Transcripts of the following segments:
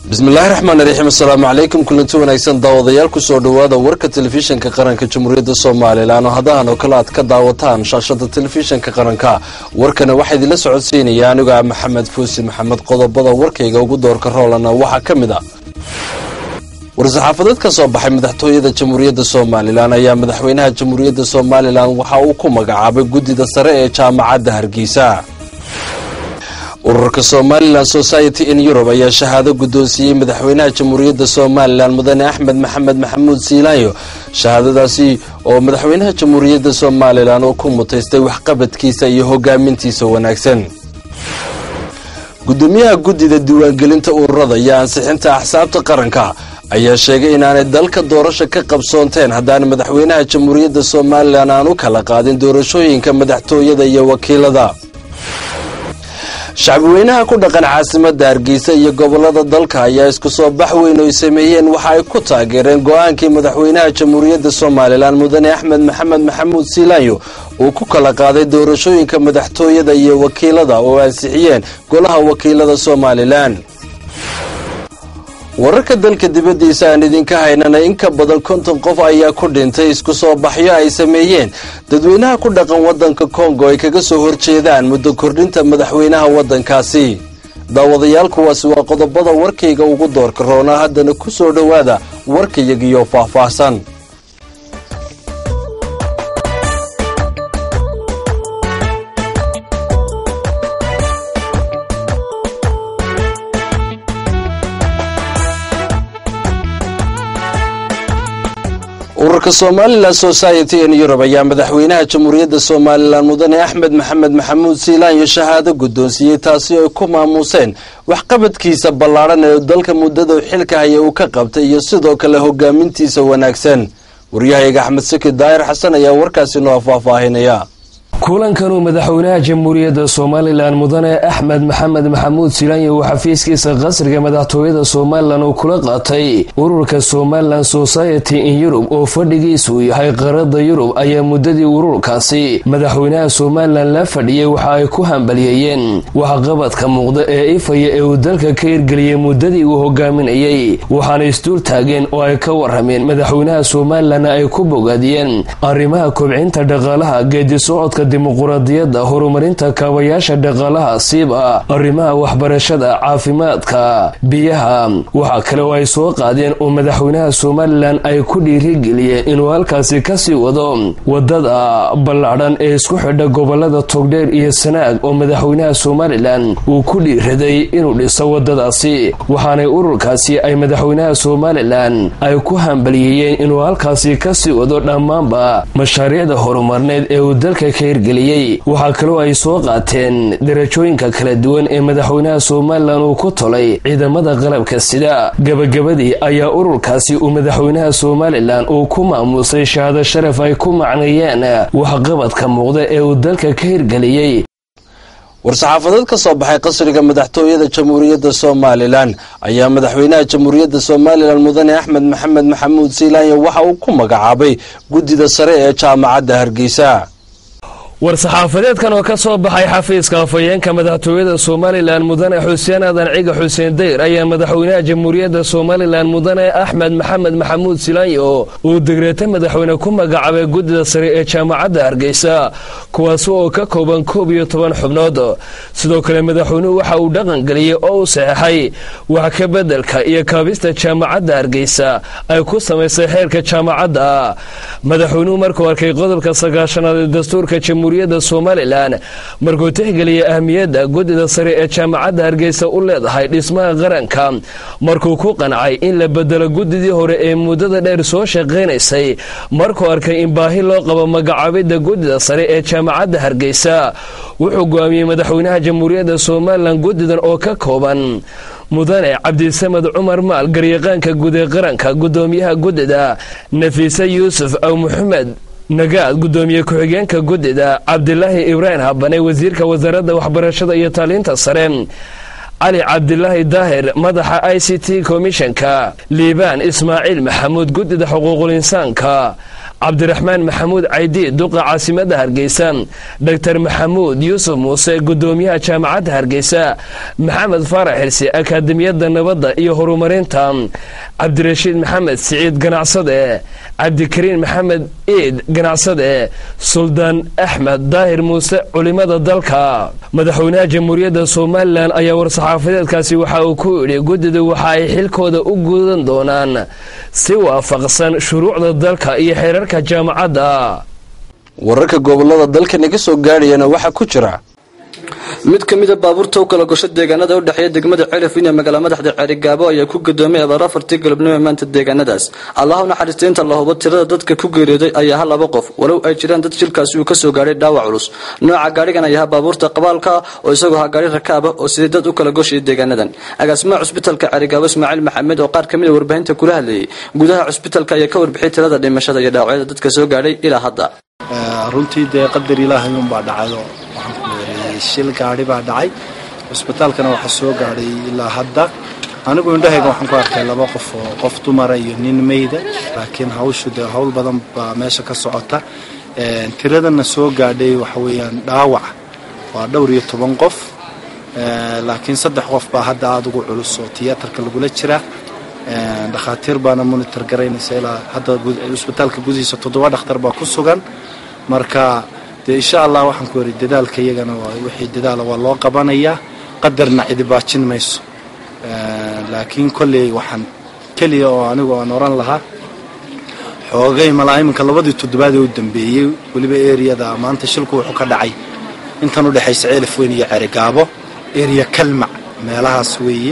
بسم الله الرحمن الرحيم. السلام عليكم كلنتو wanaagsan daawadayaal ku soo dhawaada warka telefishinka qaranka Jamhuuriyadda Soomaaliland oo hadaan oo kala aad ka daawataan shaashada telefishinka qaranka warkana waxa idin la socodsiinaya aniga Maxamed Fuusi Maxamed qodobada warkayga ugu doorka roolana waxa kamid ah warsaxaafadeed ka soo baxay madaxtooyada Jamhuuriyadda Soomaaliland ayaa madaxweynaha Jamhuuriyadda Soomaaliland waxa uu ku magacaabay gudida sare ee jaamacadda Hargeysa. ururka Somaliland Society in Europe ayaa shahaado guddoonsiyay madaxweynaha Jamhuuriyadda Soomaaliland Mudane Axmed Maxamed Maxamuud Siilaanyo shahaadadaasi oo madaxweynaha Jamhuuriyadda Soomaaliland uu ku mutaystay waxqabadkiisa iyo hogaamintiisa wanaagsan. gudoomiyaha gudida diiwaangelinta ururada iyo ansixinta axsaabta qaranka ayaa sheegay in aanay dalka doorasho ka qabsoonteen haddana madaxweynaha Jamhuuriyadda Soomaaliland aanu kala qaadin doorashooyinka madaxtooyada iyo wakiilada. shacabweynaha ku dhaqan caasimadda Hargeysa iyo gobolada dalka ayaa isku soo bax weyn oo sameeyeen waxa ay ku taageereen go'aankii madaxweynaha Jamhuuriyadda Soomaaliland Mudane Axmed Maxamed Maxamuud Siilaanyo uu ku kala qaaday doorashooyinka madaxtooyada iyo wakiilada oo ansixiyeen golaha wakiilada Soomaaliland. wararka dalka dibadiisa aan idinka haynana in ka badan 50 qof ayaa ku dhintay isku soo baxyo ay sameeyeen dadweynaha ku dhaqan wadanka Congo ay kaga soo horjeedaan muddo kordhinta madaxweynaha wadankaasi. daawadayaal kuwaas waa qodobada warkayga ugu doorka roona haddana ku soo dhawaada warkaygiyo faahfaahsan. ururka Somaliland Society in Europe ayaa madaxweynaha Jamhuuriyadda Soomaaliland Mudane Axmed Maxamed Maxamuud Siilaanyo shahaado guddoonsiyay taasi oo ku maamuseen waxqabadkiisa ballaaran ee dalka muddada xilka haya uu ka qabtay iyo sidoo kale hogaamintiisa wanaagsan. wariyahayga Axmed Saki Daahir Xasan ayaa warkaasi noo faahfaahinaya. kulankan madaxweynaha Jamhuuriyadda Soomaaliland Mudane Axmed Maxamed Maxamuud Siilaanyo oo xafiiskiisa qasriga madaxtooyada Soomaaliland uu kula qaatay ururka Somaliland Society in Europe oo fadhigiisu yahay qaarada Europe ayaa muddadii ururkaasi madaxweynaha Somaliland la fadhiyay waxa ay ku hambalyeeyeen waxqabadka muuqda ee ifaya ee uu dalka ka hirgeliyay muddadii uu hogaaminayay waxaana isdul taageen oo ay ka warrameen madaxweynaha Somaliland ay ku bogaadiyeen arrimaha kobcinta dhaqaalaha geedi socodka dimuqraadiyadda horumarinta kaabayaasha dhaqaalaha siiba arrimaha waxbarashada caafimaadka biyaha waxa kale oo ay soo qaadeen oo madaxweynaha Somaliland ay ku dhiirigeliyeen inuu halkaasi ka sii wado wadada ballaaran ee isku xidha gobolada Togdheer iyo Sanaag oo madaxweynaha Somaliland uu ku dhiiraday inuu dhiso wadadaasi waxaana ururkaasi ay madaxweynaha Somaliland ay ku hambalyeeyeen inuu halkaasi ka sii wado dhammaanba mashaariicda horumarneed ee uu dalka waxa kale oo ay soo qaateen darajooyinka kala duwan ee madaxweynaha Somaliland uu ku tolay ciidamada qalabka sida gabagabadii ayaa ururkaasi uu madaxweynaha Somaliland uu ku maamusay shahaado sharaf ay ku macneeyeen waxqabadka muuqda ee uu dalka ka hirgeliyay. warsaxaafadeed ka soo baxay qasriga madaxtooyada Jamhuuriyadda Soomaaliland ayaa madaxweynaha Jamhuuriyadda Soomaaliland Mudane Axmed Maxamed Maxamuud Siilaanyo waxa uu ku magacaabay gudida sare ee jaamacadda Hargeysa. warsaxaafadeedkan oo ka soo baxay xafiiska afayeenka madaxtooyada Somaliland Mudane Xuseen Aadan Ciga Xuseen Deyr ayaa madaxweynaha Jamhuuriyadda Somaliland Mudane Axmed Maxamed Maxamuud Siilaanyo uu digreetay madaxweyne ku magacaabay gudida sare ee jaamacadda Hargeysa kuwaas oo ka kooban 12 xubnood. sidoo kale madaxweynuhu waxa uu dhaqan galiyay oo uu saxay wax ka bedelka iyo kaabista jaamacadda Hargeysa ay ku sameysay xeerka jaamacadda. madaxweynuhu markuu arkay qodobka 9aad ee dastuurka Jamhuuriyadda Somaliland markuu tixgeliyay ahmiyadda gudida sare ee jaamacadda Hargeysa u leedahay dhismaha qaranka markuu ku qancay in la bedelo gudidii hore ee muddada dheer soo shaqeynaysay markuu arkay in baahi loo qabo magacaabidda gudida sare ee jaamacadda Hargeysa wuxuu go'aamiyay madaxweynaha Jamhuuriyadda Somaliland gudidan oo ka kooban Mudane Cabdisamed Cumar Maal garyaqaanka guud ee qaranka gudoomiyaha gudida Nafiisa Yuusuf aw Maxamed nagaad gudoomiye ku-xigeenka gudida Cabdilaahi Ibrahim Habane wasiirka wasaaradda waxbarashada iyo tacliinta sare علي عبد الله داهر مدح ICT كوميشنكا ليبان إسماعيل محمود قدد حقوق الإنسان كا cabdiraxmaan maxamuud caydi duqa caasimada hargeysa dr maxamuud yuusuf muuse gudoomiyaha jaamacadda hargeysa maxamed faarax xirsi akaademiyada nabadda iyo horumarinta cabdirashiid maxamed siciid ganacsade cabdikariin maxamed iid ganacsade suldaan axmed daahir muuse culimada dalka madaxweynaha jamhuuriyadda somalilan ayaa war-saxaafadeedkaasi waxa uu ku yidhi guddida waxa ay xilkooda u gudan doonaan si waafaqsan shuruucda dalka iyo xeerarka jaamacadda. wararka gobolada dalka naga soo gaadhayana waxa ku jira mid kamida baabuurta u kala gosho deegaanada u dhaxeeya degmada Ceelafin ee magaalada madaxda Ceerigaabo ayaa ku gadoomay abaar 4 galabnimo maanta deegaanadaas. Allahu naxariisteenta Allaahba tirada dadka ku geeriyooday ayaa laba qof walow ay jiraan dad shilkaasi uu ka soo gaaray dhaawac culus. nooca gaarigan ayaa baabuurta qabaalka oo isagoo ha gaari rakaab oo sidii dad u kala goshay deegaanadan. agaasimaha cusbitaalka Ceerigaabo Ismaaciil Maxamed oo qaar kamid warbaahinta kula hadlayay gudaha cusbitaalka ayaa ka warbixiyay tirada dhimashada iyo dhaawacyada dadka soo gaaray ilaa hadda. runtii qadar Ilaahay un baa dhacay shil gaari baa dhacay cusbitaalkana waxa soo gaaray ilaa hadda anigu indhahayga waxaan ku arkay laba qof oo qof dumar iyo nin meeyda laakiin hawshu hawl badan baa meesha ka socota tiradana soo gaadhay waxa weeyaan dhaawac waa dhowr iyo 10 qof laakiin 3 qof baa hadda aad ugu culus oo tiyaatarka lagu la jira dhakhaatiir baana monitor gareynaysa ilaa hadda cusbitaalka gudihiisa 7 dhakhtar baa ku sugan marka إن شاء الله وحن كوري الددال كيجنا ووحي الددال والله قبانية قدرنا عدي باتشين ميس لكن كل وحن كل أنا ونوران لها حوجي ملاعين من كل بدي تدبادي والدنبي واللي بإيريا ذا ما أنت شلكو وحكر دعي أنت نودي حيس عيلف وين يعرقابه إيريا كلمة مالها سوية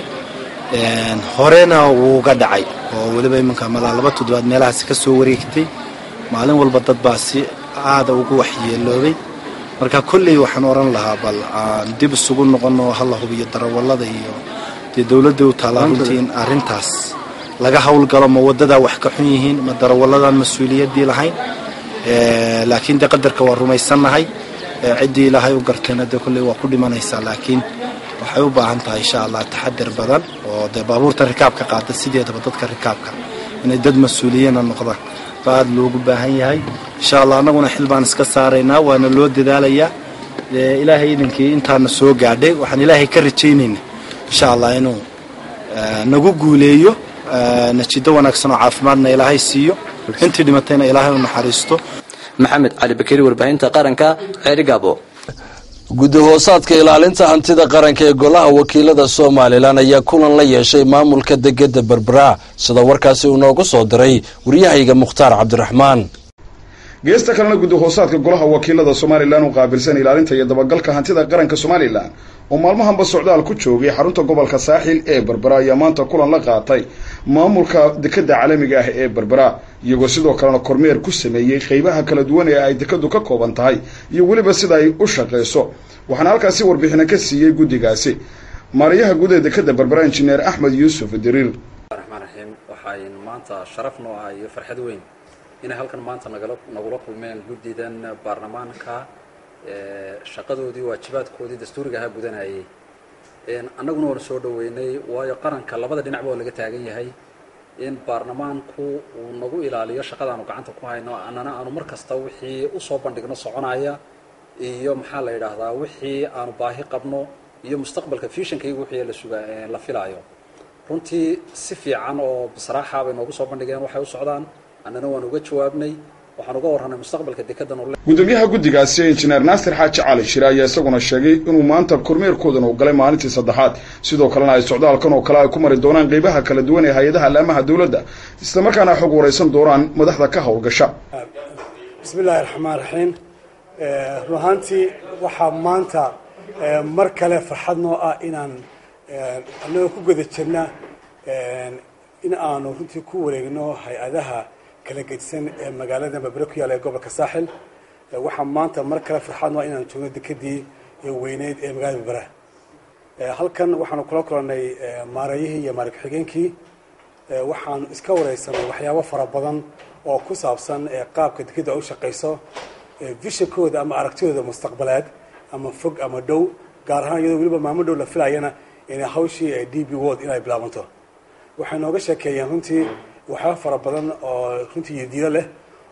هورينا وقدعي واللي بي من كمال على بدي تدباد مالها سكسو وريكتي معلم والبطات باسي aad ugu waxyeeloobay marka kulli waxaan oran lahaa bal aan dib isugu noqono hal hubiyo darawalada iyo dawladda u talaabantiin arintaas laga hawl galo ma wadada wax ka xun yihiin ma darawaladan mas'uuliyadii lahayn laakiin qadarka waa rumaysanahay cidii Ilaahay u garteena kulli waa ku dhimanaysa laakiin waxay u baahan tahay insha Allah taxadir badan oo baabuurta rikaabka qaada sideedaba dadka rikaabka inay dad mas'uuliyana noqdaan baad loogu baahan yahay insha Allah anaguna xilbaan iska saarayna waana loo dadaalaya Ilaahay idinkii intaana soo gaadhay waxaan Ilaahay ka rajaynaynaa insha Allah inuu nagu guuleeyo natiijo wanaagsan oo caafimaadna Ilaahay siiyo intii dhimatayna Ilaahay u naxariisto. Maxamed Cali Bakari warbaahinta qaranka Ceerigaabo. gudahoosaadka ilaalinta hantida qaranka ee golaha wakiilada Soomaaliland ayaa kulan la yeeshay maamulka degmada Berbera sida warkaasi uu noogu soo diray wariyahayga Mukhtaar Cabdiraxmaan. geesta kalena gudahoosaadka golaha wakiilada Soomaaliland oo qaabilsan ilaalinta iyo dabagalka hantida qaranka Soomaaliland oo maalmahanba socdaal ku joogay xarunta gobolka Saaxil ee Berbera ayaa maanta kulan la qaatay maamulka dekada caalamiga ah ee Berbera iyagoo sidoo kalena kormeer ku sameeyay qaybaha kala duwan ee ay dekadu ka kooban tahay iyo waliba sida ay u shaqeyso waxaana halkaasi warbixin ka siiyay gudigaasi maariyaha guud ee dekada Berbera injineer Axmed Yuusuf Diriir. waxaan maanta sharaf noo ah iyo farxad weyn in halkan maanta nagula kulmeen gudidan baarlamaanka shaqadoodii waajibaadkoodii dastuuriga ah gudanayay annaguna waan soo dhaweynay waayo qaranka labada dhinac baa laga taagan yahay in baarlamaanku uu nagu ilaaliyo shaqadaanu gacanta ku hayno annana aanu markasta wixii u soo bandhigno soconaya iyo maxaa la yiraahdaa wixii aanu baahi qabno iyo mustaqbalka visionkayga wixii la filaayo runtii si fiican oo bisraaxa bay noogu soo bandhigeen waxay u socdaan annana waan uga jawaabnay waxaan uga warranay mustaqbalka dekedan oo gudoomiyaha gudigaasi injineer Naasir Xaaji Cali Shira ayaa isaguna sheegay inuu maanta kormeerkoodan uu galay maalintii saddexaad sidoo kalena ay socdaalkan oo kale ay ku mari doonaan qaybaha kala duwan ee hay'adaha laamaha dawladda isla markaana xog wareysan doonaan madaxda ka hawlgasha. bismillaahir rahmaanir rahiim ruuhantii waxa maanta mar kale farxad noo ah inaan annaga ku guda jirna in aanu runtii ku wareegno hay'adaha kala gedsan ee magaalada Berbera ku yaala ee gobolka Saaxil waxa maanta mar kale farxad noo inaan joogno dekadii weyneed ee magaalada Berbera halkan waxaanu kula kulanay maarayihii iyo maarayk xigeenkii waxaan iska wareysanay waxyaabo fara badan oo ku saabsan qaabka dekada u shaqeyso visionkooda ama aragtidooda mustaqbaleed ama fog ama dhow gaar ahaan iyadoo waliba maamul dhow la filayana in hawshii DB World inay bilaabanto waxay nooga sheekeeyeen runtii waxaa fara badan oo runtii diido leh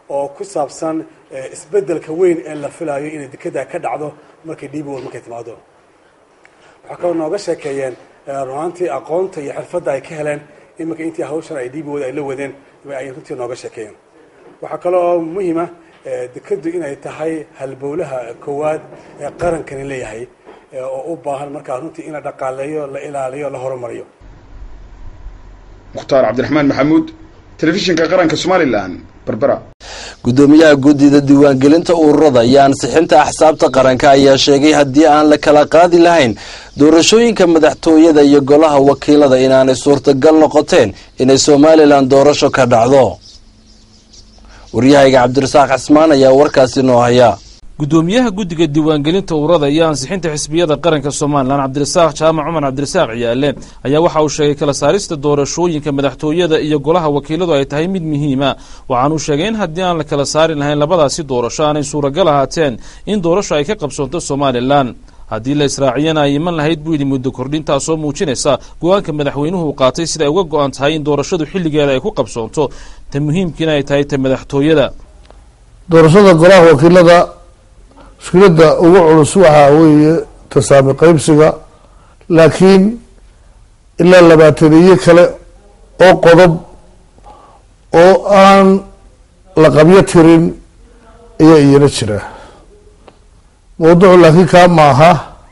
oo ku saabsan isbeddelka weyn ee la filayo inay dekeda ka dhacdo markay DP World markay timaado. waxaa kaloo nooga sheekeeyeen runaantii aqoonta iyo xirfadda ay ka heleen iminka intii hawshan ay DP World ay la wadeen ay runtii nooga sheekeeyeen. waxaa kaloo muhiima dekedu inay tahay halbowlaha koowaad ee qarankani leeyahay oo u baahan markaa runtii in la dhaqaaleeyo, la ilaaliyo, la horumariyo. mukhtaar cabdiraxmaan maxamuud, telefishinka qaranka Somaliland, Berbera. gudoomiyaha guddida diiwaangelinta ururada iyo ansixinta axsaabta qaranka ayaa sheegay haddii aan la kala qaadi lahayn doorashooyinka madaxtooyada iyo golaha wakiilada inaanay suurtagal noqoteen inay Somaliland doorasho ka dhacdo. waryahayga cabdirasaaq Cismaan ayaa warkaasi noo haya. gudoomiyaha guddiga diiwaangelinta ururada iyo ansixinta xisbiyada qaranka Soomaaliland Cabdirasaaq Jaamac Cumar Cabdirasaaq Ciyaale ayaa waxa uu sheegay kala saarista doorashooyinka madaxtooyada iyo golaha wakiiladu ay tahay mid muhiim ah. waxaan uu sheegay in haddii aan la kala saari lahayn labadaasi doorasho aanay suuragal ahaateen in doorasho ay ka qabsoonto Somaliland. haddii la israaciyana ay iman lahayd buu yidhi muddo kordhintaasoo muujinaysa go-aanka madaxweynuhu uu qaatay sida ay uga go-an tahay in doorashadu xilligeeda ay ku qabsoonto ta muhiimkiina ay tahay ta madaxtooyada. doorashada golaha wakiilada mushkiladda ugu culus waxaa weeye tasaami qaybsiga, laakiin ilaa 20 kale oo qodob oo aan la qabyo tirin ayaa iyana jira. mawduucu laakiin kaa maaha.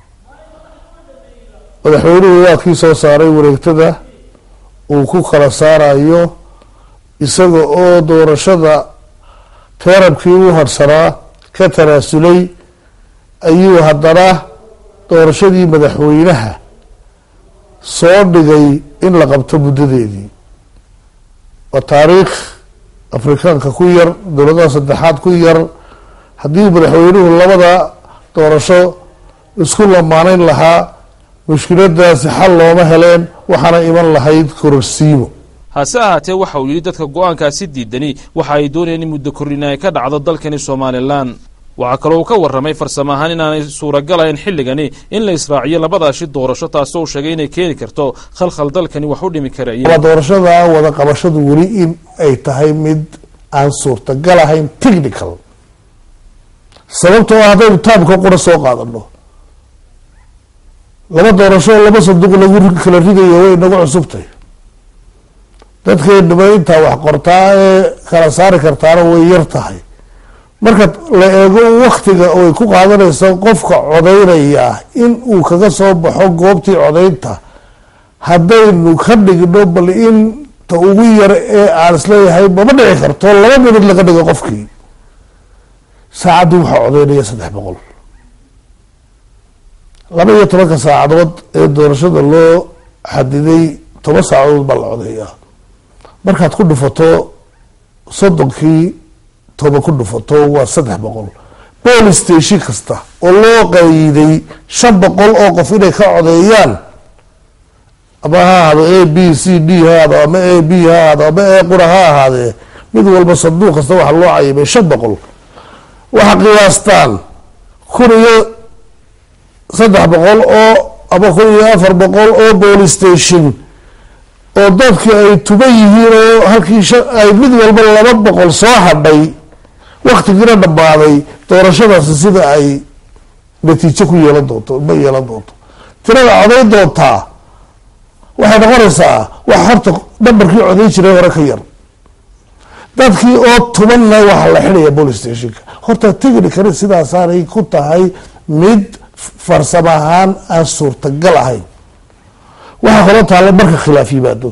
madaxweynuhu waa kii soo saaray wareegtada uu ku kala saarayo isaga oo doorashada teerabkii u harsanaa ka tanaasulay ayuu haddana doorashadii madaxweynaha soo dhigay in la qabto muddadeedii. waa taariikh afrikaanka ku yar, dowladaha saddexaad ku yar. haddii madaxweynuhu labada doorasho isku lamaanayn lahaa mushkiladaasi xal looma heleen, waxaana iman lahayd kororsiimo. hase ahaatee waxa uu yidhi dadka go-aankaasi diidani waxa ay doonayeen in muddo kordhin ay ka dhacdo dalkani Somaliland. waxaa kaloo uu ka warramay farsamo ahaan inaanay suuragalayn xilligani in la israaciyo labadaasi doorasho, taasoo uu sheegay inay keeni karto khalkhal dalkani wax u dhimi karaya. doorashada wada qabashadu weli in ay tahay mid aan suurtagal ahayn technical, sababtoo haddaynu taabka qura soo qaadano laba doorasho laba sanduuq lagu kala ridayo way nagu cusubtay. dadkeennaba intaa wax qortaa ee kala saari kartaana way yar tahay. marka la eego waktiga oo ay ku qaadanayso qofka codaynaya in uu kaga soo baxo goobtii codaynta, haddaynu ka dhigno bal inta ugu yar ee aan isleeyahay mama dhici karto 2 minute laga dhigo qofkii, saacaddii waxaa codaynaya 300. 12 saacadood ee doorashada loo xadiday 10 saacadood baa la codeeyaa. markaad ku dhufato 30kii 10 ku dhufato waa 300. police station kasta oo loo qayday 500 oo qof inay ka codeeyaan, ama ha ahaado A B C D ha ahaado ama A B ha ahaado ama A qura ha ahaadee, mid walba sanduuq kasta waxaa loo cayimay 500. waxaa qiyaastaan 1300 oo ama 1400 oo police station oo dadkii ay tuban yihiin oo halkii ay mid walba 200 soo hadhay, waktigiina dhammaaday. doorashadaasi sida ay natiijo ku yeelan doonto ma yeelan doonto. tirada codayn doontaa waxay noqonaysaa wax horta nambarkii codayn jiray hore ka yar. dadkii oo tubanna waxaa la xidhaya police stationka. horta technically sidaasaanay ku tahay mid farsamo ahaan aan suurtagal ahayn. waxaa kaloo taalla marka khilaaf yimaado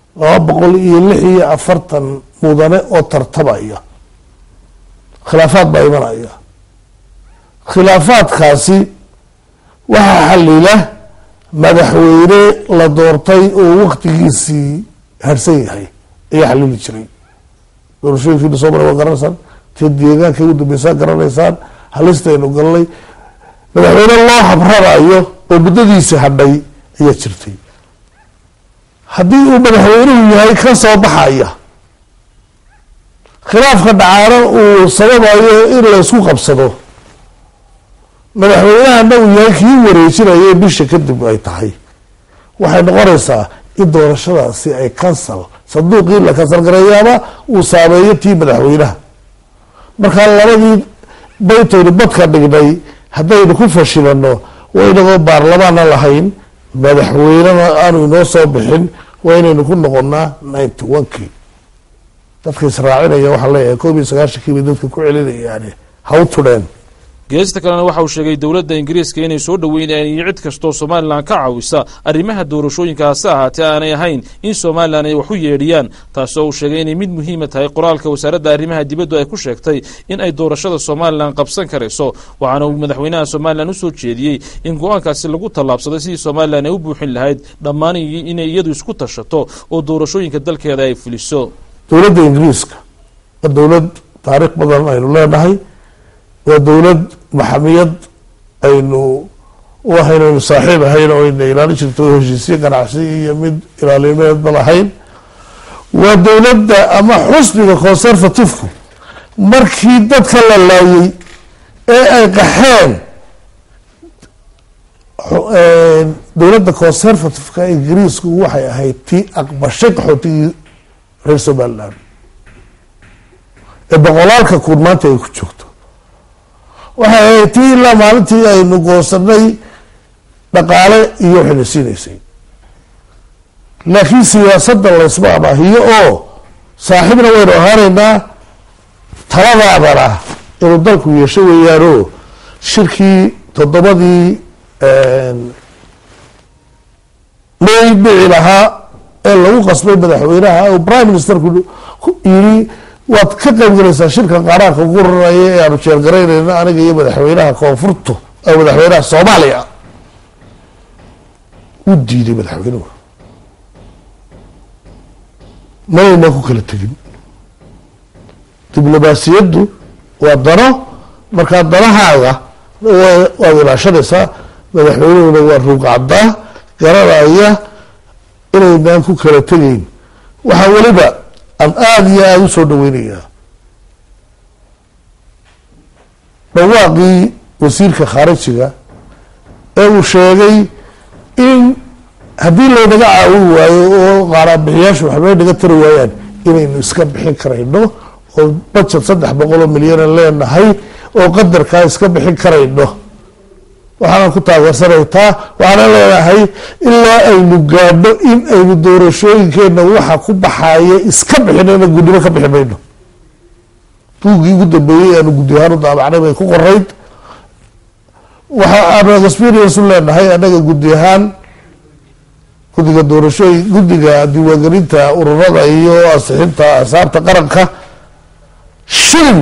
246 mudane oo tartamaya, khilaafaad baa imanaya. khilaafaadkaasi waxaa xalila madaxweyne la doortay oo waktigiisii harsan yahay ayaa xalili jiray. doorashooyinkiina soo maray waa garanaysaan, tii deegaanka ugu dambeysaan garanaysaan, halistaynu galnay. madaxweyne loo habranayo oo muddadiisi hadhay ayaa jirtay. haddii uu madaxweynuhu yahay ka soo baxaya, khilaafka dhacaana uu sababayo in la isku qabsado, madaxweynahana uu yahay kii wareejinaya bisha kadib ay tahay, waxay noqonaysaa in doorashadaasi ay cancel, sanduuqii la cancel gareeyaaba uu saameeyo tii madaxweynaha. markaa labadii baytaynu badka dhignay haddaynu ku fashilano waynagoo baarlamaana lahayn madaxweynena aanu inoo soo bixin waa inaynu ku noqonaa 91kii dadka israacinaya waxaa leeyahay 1991kii bay dadka ku celinayaan ha u tudheen geesta kalena waxa uu sheegay dowladda ingiriiska inay soo dhaweynayaan iyo cid kastoo somalilan ka caawisa arrimaha doorashooyinka hase ahaatee aanay ahayn in somalilan ay wax u yeedhiyaan taasoo uu sheegay inay mid muhiima tahay qoraalka wasaaradda arrimaha dibaddu ay ku sheegtay in ay doorashada somalilan qabsan karayso waxaana uu madaxweynaha somalilan u soo jeediyey in go-aankaasi lagu tallaabsaday sidii somalilan ay u buuxin lahayd dhammaan inay iyadu isku tashato oo doorashooyinka dalkeeda ay fuliso dowladda ingiriiska waa dowlad taariikh badan aynu leenahay waa dowlad maxamiyad aynu u ahayn aynu saaxiib ahayn oo ayna ilaalin jirto heshiisyo ganacsi iyo mid ilaalimeedba lahayn waa dowladda ama xusbiga conservative-ku markii dadka la laayay ee ay qaxeen dowladda conservative-ka ingiriisku waxay ahayd tii aqbashay qaxootigii reer somaliland ee boqolaalka kun maanta ay ku joogto waxay ahayd tii ilaa maalintii aynu goosanay dhaqaale iyo waxayna siinaysay laakiin siyaasadda laysma abaahiyo oo saaxiibna waynu ahaanaynaa taladaadana inuu dalku yeesho weeyaanoo shirkii 7dii may dhici lahaa ee lagu qasbay madaxweynaha oo prime ministerku yiri waad ka qayb galaysaa shirka qaranka ugu raraya ee aanu jeergaraynayna aniga iyo madaxweynaha koonfurta ee madaxweynaha Soomaaliya u diiday madaxweynuhu mayna ku kala tagin diblomaasiyaddu waa dano markaa danahaaga waa ilaashanaysaa madaxweynuhuna waa ruuqacdaa garanaya inaynaan ku kala tegayn waxaa weliba aan aada iyo aada u soo dhaweynayaa dhawaaqii wasiirka khaarijiga ee uu sheegay in haddii laynaga caawin waayo oo qaaraanbixiyaashu waxbay naga tari waayaan inaynu iska bixin karayno oo budget 300 milyan leenahay oo qadarkaa iska bixin karayno waxaan ku taageersanaytaa waxaan leeyahay ilaa aynu gaadho in aynu doorashooyinkeena waxa ku baxaya iska bixinayna guddiba ka bixi mayno buuggii ugu dambeeyey aanu guddi ahaan u daabacnay bay ku qorayd waxa aanu experience u leenahay annaga guddi ahaan guddiga doorashooyin guddiga diiwaangelinta ururada iyo ansixinta asaabta qaranka shilin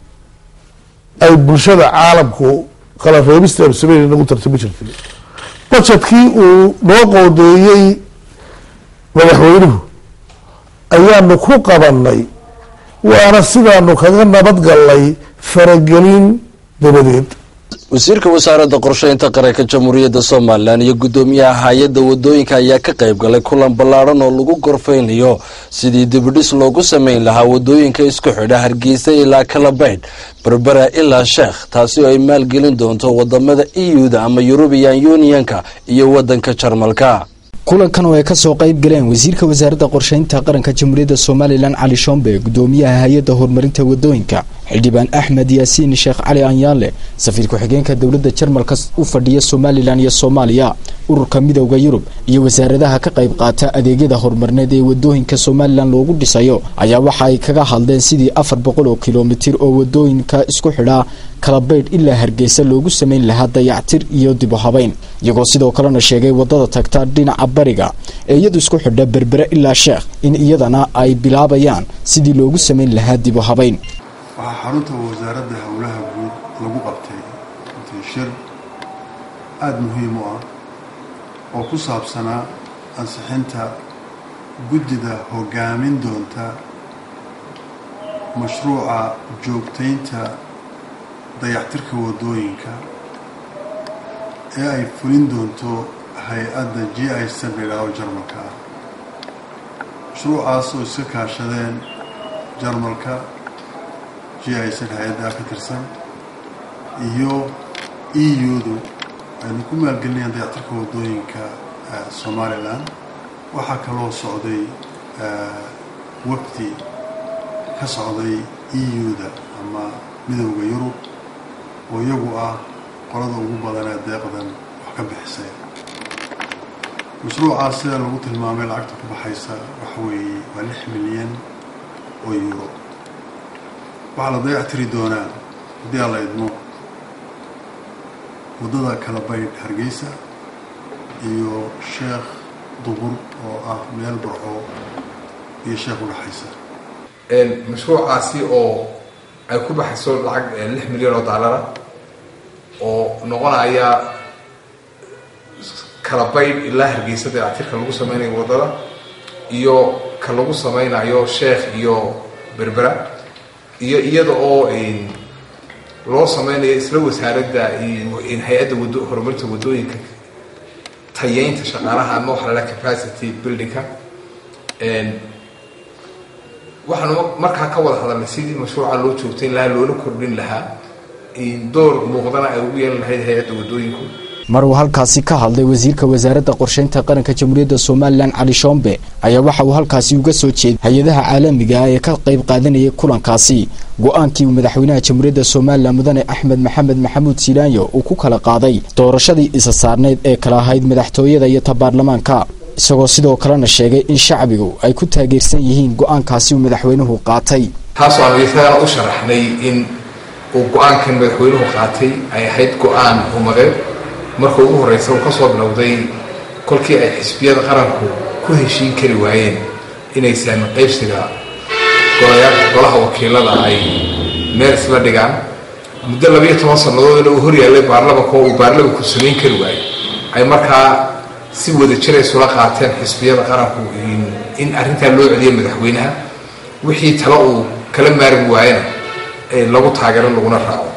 ay bulshada caalamku kala reebista sameeyay nagu tartibi jirtay budgetkii uu noo qoodeeyay madaxweynuhu ayaanu ku qabanay waana sidaanu kaga nabad galnay faragelin dabadeed wasiirka wasaaradda qorsheynta qaranka jamhuuriyadda Soomaaliland iyo gudoomiyaha hay'adda wadooyinka ayaa ka qayb galay kulan ballaaran oo lagu gorfeynayo sidii dibadhis loogu sameyn lahaa wadooyinka isku xidha Hargeysa ilaa Kalabayd Berbera ilaa Sheekh taasi oo ay maalgelin doonto wadamada EU-da ama European Union-ka iyo wadanka Jarmalka kulankan oo ay ka soo qayb galeen wasiirka wasaaradda qorsheynta qaranka jamhuuriyadda Soomaaliland Ali Shombe gudoomiyaha hay'adda horumarinta wadooyinka xildhibaan Axmed Yaasiin Sheekh Cali Anyaale safiirka xigeenka dawladda Jarmalka u fadhiya Soomaaliland iyo Soomaaliya ururka midowga Yurub iyo wasaaradaha ka qayb qaata adeegyada horumarineed ee wadooyinka Soomaaliland loogu dhisayo ayaa waxa ay kaga hadleen sidii 400 kiiloomitir oo wadooyinka isku xidha Kalabayd ilaa Hargeysa loogu sameyn lahaa dayactir iyo dib u habeyn iyagoo sidoo kalena sheegay wadada tagta dhinaca bariga ee iyadu isku xidha Berbera ilaa Sheekh in iyadana ay bilaabayaan sidii loogu sameyn lahaa dib u habeyn waxaa xarunta wasaaradda howlaha guud lagu qabtay shir aada muhiim u ah oo ku saabsanaa ansixinta guddida hogaamin doonta mashruuca joogtaynta dayactirka wadooyinka ee ay fulin doonto hay-adda GIZ oo Jarmalka ah mashruucaas oo iska kaashadeen Jarmalka GIZ hay-adda ka tirsan iyo EU-du aynu ku maalgelinayaan dayactirka wadooyinka Somaliland waxaa kaloo socday wafdi ka socday EU-da ama midowda yurub oo iyagu ah qolada ugu badan ee deeqdan wax ka bixisay. mashruucaas sida lagu tilmaamay lacagta ku baxaysa waxa weeye waa 6 milyan oo euro. waxaa la dayactiri doonaa haddii aan la idmo waddada kala baydh Hargeysa iyo Sheekh Dubur oo ah meel Burco iyo Sheekh u dhaxaysa. mashruucaasi oo ay ku baxayso lacag 6 milyan oo dollar oo noqonaya kala baydh ilaa Hargeysa dayactirka lagu sameynayo waddada iyo ka lagu sameynayo Sheekh iyo Berbera iyo iyada oo loo sameynayo isla wasaaradda in hay'adda horumarinta waddooyinka tayeynta shaqaalaha ama waxa la capacity buildingka. waxaan markaa ka wada hadalnay sidii mashruuca loo joogtayn lahaa loola kordhin lahaa door muuqdana ay ugu yeelan lahayd hay'adda waddooyinku. mar uu halkaasi ka hadlay wasiirka wasaaradda qorsheynta qaranka jamhuuriyadda Soomaaliland Cali Shombe ayaa waxa uu halkaasi uga soo jeeday hay'adaha caalamiga ah ee ka qayb qaadanaya kulankaasi go'aankii madaxweynaha jamhuuriyadda Soomaaliland mudane Axmed Maxamed Maxamuud Silaanyo uu ku kala qaaday doorashadii isa saarneed ee kala ahayd madaxtooyada iyo baarlamaanka isagoo sidoo kalena sheegay in shacbigu ay ku taageersan yihiin go'aankaasi uu madaxweynuhu qaatay. taas oo aan u sharaxnay in uu go'aankan madaxweynuhu qaatay ay ahayd go'aan umadeed markii ugu horreysay uu ka soo bilowday kolkii ay xisbiyada qaranku ku heshiin kari waayeen inay saami qaybsiga golaha wakiilada ay meel isla dhigaan muddo 12 sannadood uu horyaalay baarlamaanka oo uu baarlamaanku sameyn kari waayay ay markaa si wada jir isula qaateen xisbiyada qaranku in arrinta loo celiyo madaxweynaha wixii talo uu kala maarin waayeen lagu taageero laguna raaco.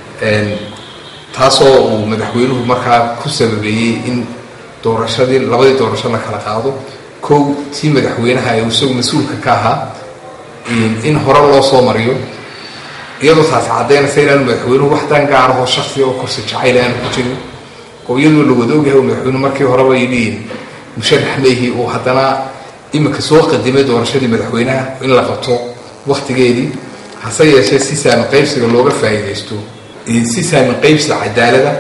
taasoo uu madaxweynuhu markaa ku sababeeyay in doorashadii labadii doorasho la kala qaado kow tii madaxweynaha ee isagu mas'uulka ka ahaa in hore loo soo mariyo iyadoo taas cadeynaysa inaan madaxweynuhu wax dan gaar ah oo shakhsi oo kursi jacayl aan ku jirin oo iyadoo la wada ogyahay madaxweynuhu markii horeba yidhiin musharax meehi oo haddana iminka soo qadimay doorashadii madaxweynaha in la qabto waqtigeedii hase yeeshee si saami qaybsiga looga faa'iidaysto si saami qaybsiga cadaalada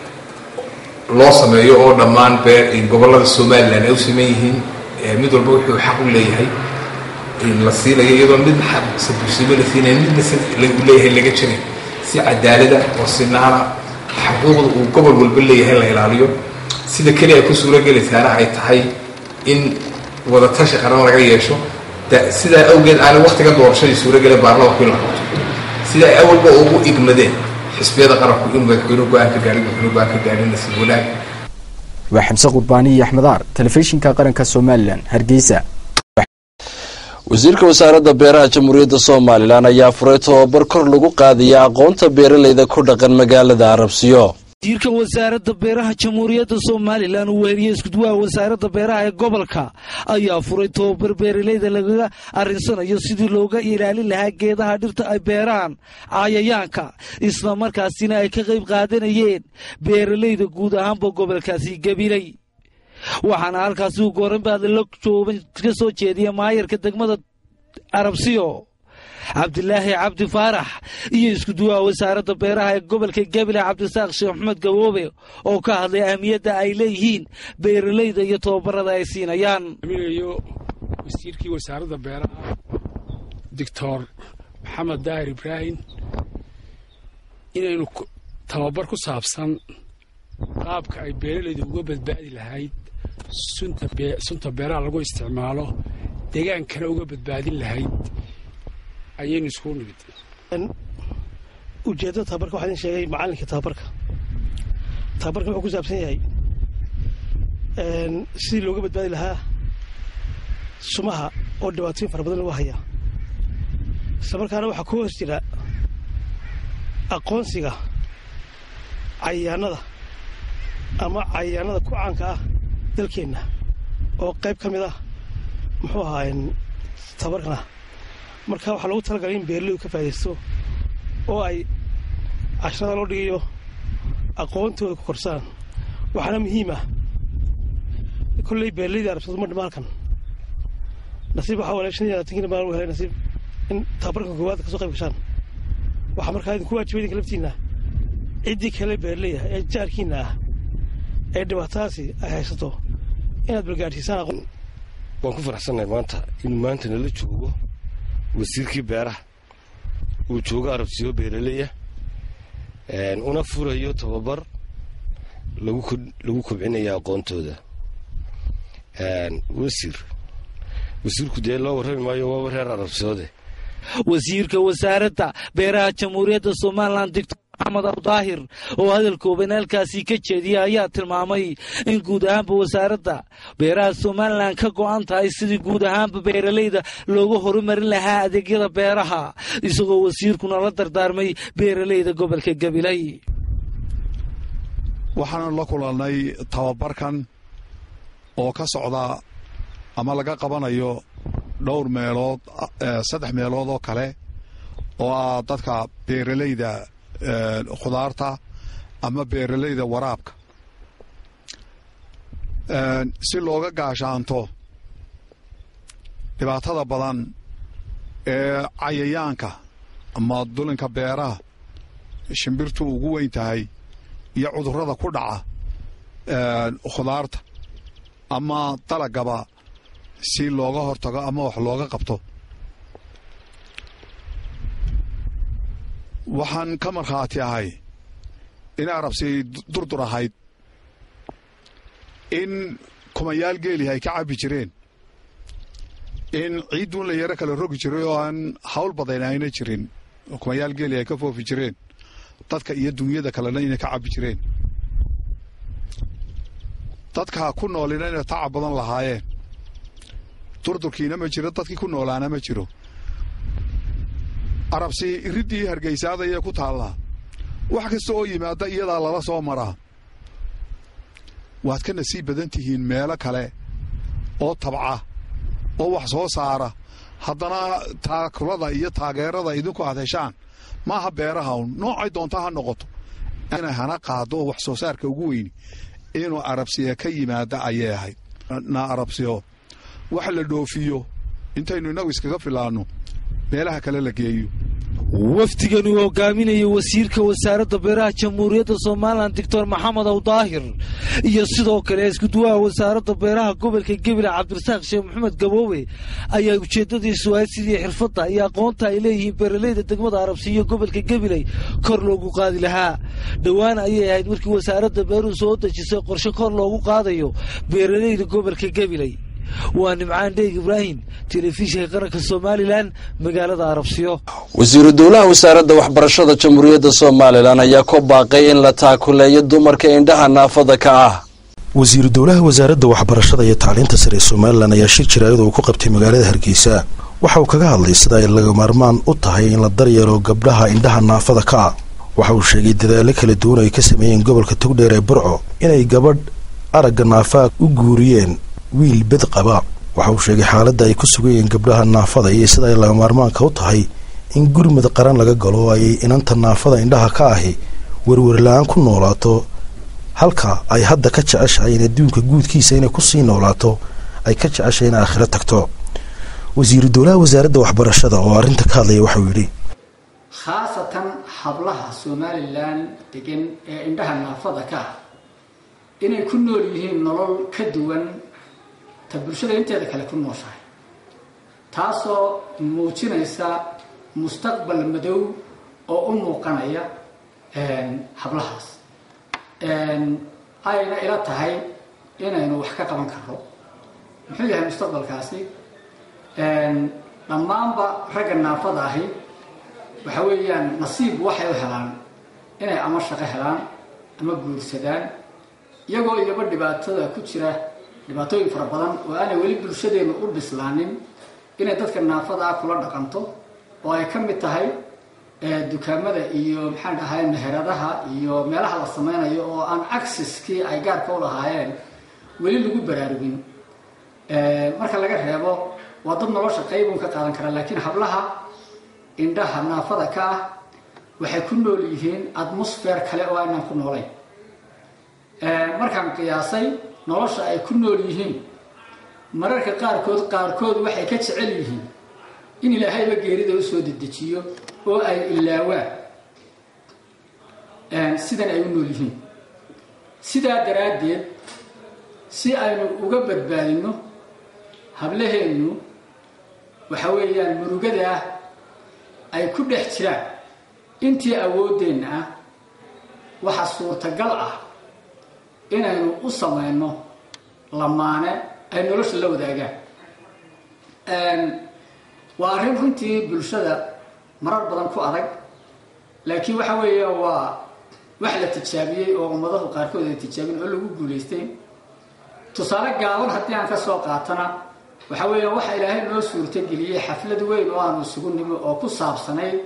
loo sameeyo oo dhammaan gobollada Soomaaliland ay u sameeyeen yihiin mid walba wuxuu xaq u leeyahay in la siinayo iyadoo mid xaq sababsiimo la siinayo mid leeyahay laga jiray si cadaalada oo sinaana xuquuqda uu gobol walba leeyahay la ilaaliyo sida kaliya ku suuragelaysaana ay tahay in wada tashi qaran laga yeesho sida awgeed aan waqtiga doorashadii suuragelay baarlamaanku in la qabto sida ay awalba ugu igmadeen xisbiyada qaranku in madaxweynuhu go'aanka gaarin nasiib wanaag. waa Xamse Qurbaani iyo Axmed Aar telefishinka qaranka Soomaaliland Hargeysa. wasiirka wasaaradda beeraha jamhuuriyadda Soomaaliland ayaa furay tababar kor lagu qaadaya aqoonta beeralayda ku dhaqan magaalada Arabsiyo. wasiirka wasaaradda beeraha jamhuuriyadda Soomaaliland uu weeriyay iskuduwaha wasaaradda beeraha ee gobolka ayaa furay tababar beeralayda lagaga arinsanayo sidii looga ilaalin lahaa geedaha dhirta ay beeraan cayayaanka isla markaasina ay ka qayb qaadanayeen beeralayda guud ahaanba gobolkaasi Gabiley. waxaana halkaasi uu gooranbaad la jooban ka soo jeediyay maayarka degmada Arabsiyo Cabdilaahi Cabdi Faarax iyo iskuduwaha wasaaradda beeraha ee gobolka Gabiley Cabdisaaq Sheekh Maxamed Gaboobe oo ka hadlay ahmiyadda ay leeyihiin beeralayda iyo tababarada ay siinayaan. wasiirkii wasaaradda beeraha Dr. Maxamed Daahir Ibrahim inaynu tababar ku saabsan qaabka ay beeralaydu uga badbaadi lahayd sunta beeraha lagu isticmaalo deegaankana uga badbaadin lahayd ayaynu isku nimid. ujeedada tababarka waxaan sheegay macalinka tababarka wuxuu ku saabsan yahay sidii looga badbaadi lahaa sumaha oo dhibaatooyin fara badan lagu haya isla markaana waxaa ku hoos jira aqoonsiga cayayaanada ama cayayaanada ku caanka ah dalkeenna oo qayb ka mid ah muxuu ahaa tababarkana marka waxaa loogu talagalay in beeralaydu ka faa'iidaysto oo ay casharada loo dhigayo aqoontooda ku korsaan waxaana muhiim ah kolley beeralayda Arabsiyo ma dhimaalkan nasiib waxaa walaashanaya tinkiina baan u helay nasiib in tababarka koowaad ka soo qayb gashaan waxaa markaa idinku waajiba idinka laftiinna ciddii kale beerleeyahay ee jaarkiinna ah ee dhibaatadaasi ay haysato inaad balgaadhsiisaan. waan ku faraxsannahay maanta inuu maanta nala joogo wasiirkii beeraha uu joogo arabsiyo beeraleeya una furayo tababar lagu kobcinaya aqoontooda. wasiirku dee loo warrami maayo waaba reer arabsiyoode. wasiirka wasaaradda beeraha jamhuuriyadda somalilan doctor maxamed awdaahir oo hadalkooban halkaasi ka jeediyay ayaa tilmaamay in guud ahaanba wasaaradda beeraha somalilan ka go'an tahay sidii guud ahaanba beeralayda looga horumarin lahaa adeegyada beeraha, isagoo wasiirkuna la dardaarmay beeralayda gobolka Gabiley. waxaanu la kulannay tababarkan oo ka socda ama laga qabanayo dhowr meelood 3 meelood oo kale oo ah dadka beeralayda khudaarta ama beeralayda waraabka si looga gaashaanto dhibaatada badan ee cayayaanka ama dulinka beeraha shimbirtu ugu weyn tahay iyo cudurrada ku dhaca khudaarta ama dalagaba si looga hortago ama wax looga qabto. waxaan ka markhaati ahay in arabsi durdur ahayd, in kumayaal geeli ay ka cabbi jireen, in ciidduun la yaro kala rogi jiray oo aan hawl badan ayna jirin, kumayaal geeli ay ka foofi jireen, dadka iyo dunyada kalena inay ka cabbi jireen, dadka ku noolina inay tacab badan lahaayeen, durdurkiina ma jiro, dadkii ku noolaana ma jiro. arabsi iriddii hargeysaadayee ku taallaa wax kasta oo yimaada iyadaa lala soo maraa. waad ka nasiib badan tihiin meelo kale oo tabca oo wax soo saara, haddana taakulada iyo taageerada idinku aad heshaan maaha beeraha un noocay doonta ha noqoto inay hana qaado oo wax soo saarka ugu weyni inuu arabsiya ka yimaada ayay ahayd. na arabsiyo wax la dhoofiyo intaynu innagu iskaga filaanno meelaha kale la geeyo. wafdigan uu hogaaminayo wasiirka wasaaradda beeraha jamhuuriyadda somalilan doctor maxamed awdaahir iyo sidoo kale iskuduwaha wasaaradda beeraha gobolka Gabiley cabdirasaaq sheekh maxamed gaboowe ayaa ujeedadiisu ahayd sidii xirfadda iyo aqoonta ay leeyihiin beeralayda degmada arabsiyo gobolka Gabiley kor loogu qaadi lahaa. dhowaan ayay ahayd markii wasaaradda beeruhu soo dejisay qorshe kor loogu qaadayo beeralayda gobolka Gabiley. waa nimcaan dheeg ibraahim, telefishinka qaranka somalilan, magaalada arabsiyo. wasiiru dowlaha wasaaradda waxbarashada jamhuuriyadda somalilan ayaa ku baaqay in la taakuleeyo dumarka indhaha naafada ka ah. wasiiru dowlaha wasaaradda waxbarashada iyo tacliinta sare ee somalilan ayaa shir jiraayad uu ku qabtay magaalada hargeysa. waxa uu kaga hadlay sida ay laga maarmaan u tahay in la daryeelo gabdhaha indhaha naafada ka ah. waxa uu sheegay dadaallo kala duwan ay ka sameeyeen gobolka togdheer ee burco inay gabadh aragga naafaa u guuriyeen wiil bed qaba. waxa uu sheegay xaaladda ay ku sugayeen gabdhaha naafada iyo sida ay laga maarmaanka u tahay in gurmad qaran laga galo oo ay inanta naafada indhaha ka ahi werwer la-aan ku noolaato, halka ay hadda ka jeceshahay in adduunka guudkiisa inay kusii noolaato ay ka jeceshahay in aakhiro tagto. wasiiru dowlaha wasaaradda waxbarashada oo arrinta ka hadlaya waxauu yidhi khaasatan hablaha somalilan degan ee indhaha naafada ka ah inay ku nool yihiin nolol ka duwan ta bulshada inteeda kale ku nooshahay, taasoo muujinaysa mustaqbal madow oo u muuqanaya hablahaas. ayna ila tahay inaynu wax ka qaban karno. muxuu yahay mustaqbalkaasi? dhammaanba ragga naafada ahi waxa weeyaan nasiib waxay u helaan inay ama shaqo helaan ama guursadaan, iyagoo iyaba dhibaatada ku jira dhibaatooyin fara badan oo aanay weli bulshadeenu u bislaanin inay dadka naafada ah kula dhaqanto, oo ay ka mid tahay dukaamada iyo maxaan dhahay meheradaha iyo meelaha la samaynayo oo aan accesskii ay gaarka u lahaayeen weli lagu baraarugin. marka laga reebo waa dad nolosha qaybun ka qaadan kara, laakiin hablaha indhaha naafada ka ah waxay ku nool yihiin atmosfeer kale oo aynaan ku noolayn. markaan qiyaasay nolosha ay ku nool yihiin, mararka qaarkood waxay ka jecel yihiin in ilaahayba geerida u soo dedejiyo oo ay ilaawaan sidan ay u nool yihiin sidaa daraaddeed si aynu uga badbaadino hablaheennu waxa weeyaan murugada ay ku dhex jiraan intii awooddeenna ah waxa suurtagal ah inaynu u samayno lamaane ay nolosha la wadaagaan waa arrin runtii bulshada marar badan ku adag laakiin waxa weeye waa wax la tijaabiyey oo ummadahu qaarkood ay tijaabin oo lagu guulaystay tusaale gaaban haddii aan ka soo qaatana waxa weeye waxa ilaahay noo suurtageliyey xaflad weyn oo aanu isugu nimo oo ku saabsanayd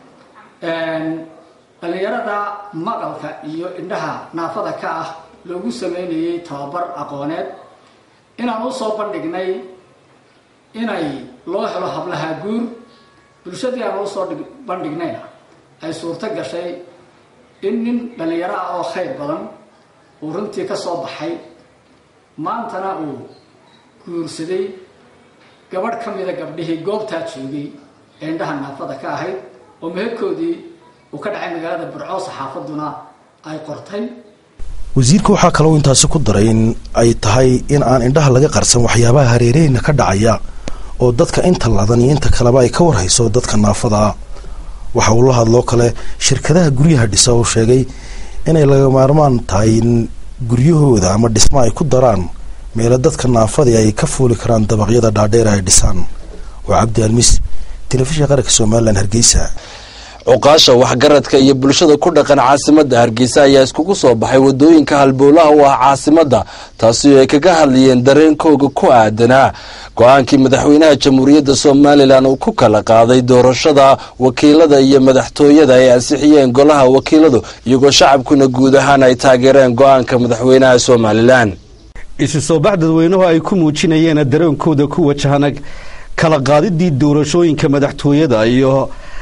dhalinyarada maqalka iyo indhaha naafada ka ah loogu sameynayay tababar aqooneed inaan u soo bandhignay inay loo helo hablaha guur bulshadii aan u soo bandhignayna ay suurto gashay in nin dhalinyaro ah oo khayr badan uu runtii ka soo baxay maantana uu guursaday gabadh ka mida gabdhihii goobtaa joogay ee indhaha naafada ka ahayd oo meherkoodii uu ka dhacay magaalada burco saxaafaduna ay qortay wasiirku waxaa kaloo intaasi ku daray in ay tahay in aan indhaha laga qarsan waxyaabaha hareeraheyna ka dhacaya oo dadka inta ladan iyo inta kaleba ay ka warhayso dadka naafada waxa uu la hadloo kale shirkadaha guryaha dhisa oo sheegay inay laga maarmaan tahay in guryahooda ama dhismo ay ku daraan meelo dadka naafadii ay ka fuuli karaan dabaqyada dhaadheer ay dhisaan waa cabdi almis telefishinka qaranka Soomaaliland Hargeysa cuqaasha waxgaradka iyo bulshada ku dhaqan caasimadda Hargeysa ayaa iskugu soo baxay wadooyinka halbowlaha oo ah caasimadda taasi oo ay kaga hadlayeen dareenkooda ku aadanaa go'aankii madaxweynaha jamhuuriyadda Soomaaliland uu ku kala qaaday doorashada wakiilada iyo madaxtooyada ay ansixiyeen golaha wakiiladu iyagoo shacabkuna guud ahaan ay taageereen go'aanka madaxweynaha Soomaaliland isu soo bax dadweynuhu ay ku muujinayeen dareenkooda ku wajahan kala qaadidii doorashooyinka madaxtooyada iyo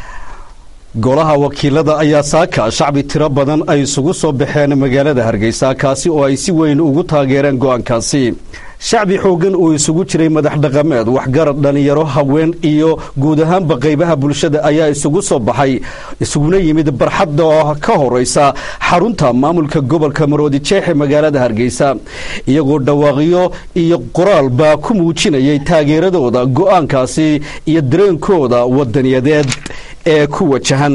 golaha wakiilada ayaa saaka shacbi tiro badan ay isugu soo baxeen magaalada Hargeysa kaasi oo ay si weyn ugu taageereen go'aankaasi shacbi xoogan oo isugu jiray madax dhaqameed waxgarad dhalinyaro haween iyo guud ahaanba qaybaha bulshada ayaa isugu soo baxay isuguna yimid barxadda ka horeysa xarunta maamulka gobolka Maroodi Jeex magaalada Hargeysa iyagoo dhawaaqyo iyo qoraal ba ku muujinayay taageeradooda go'aankaasi iyo dareenkooda wadaniyadeed ee ku wajahan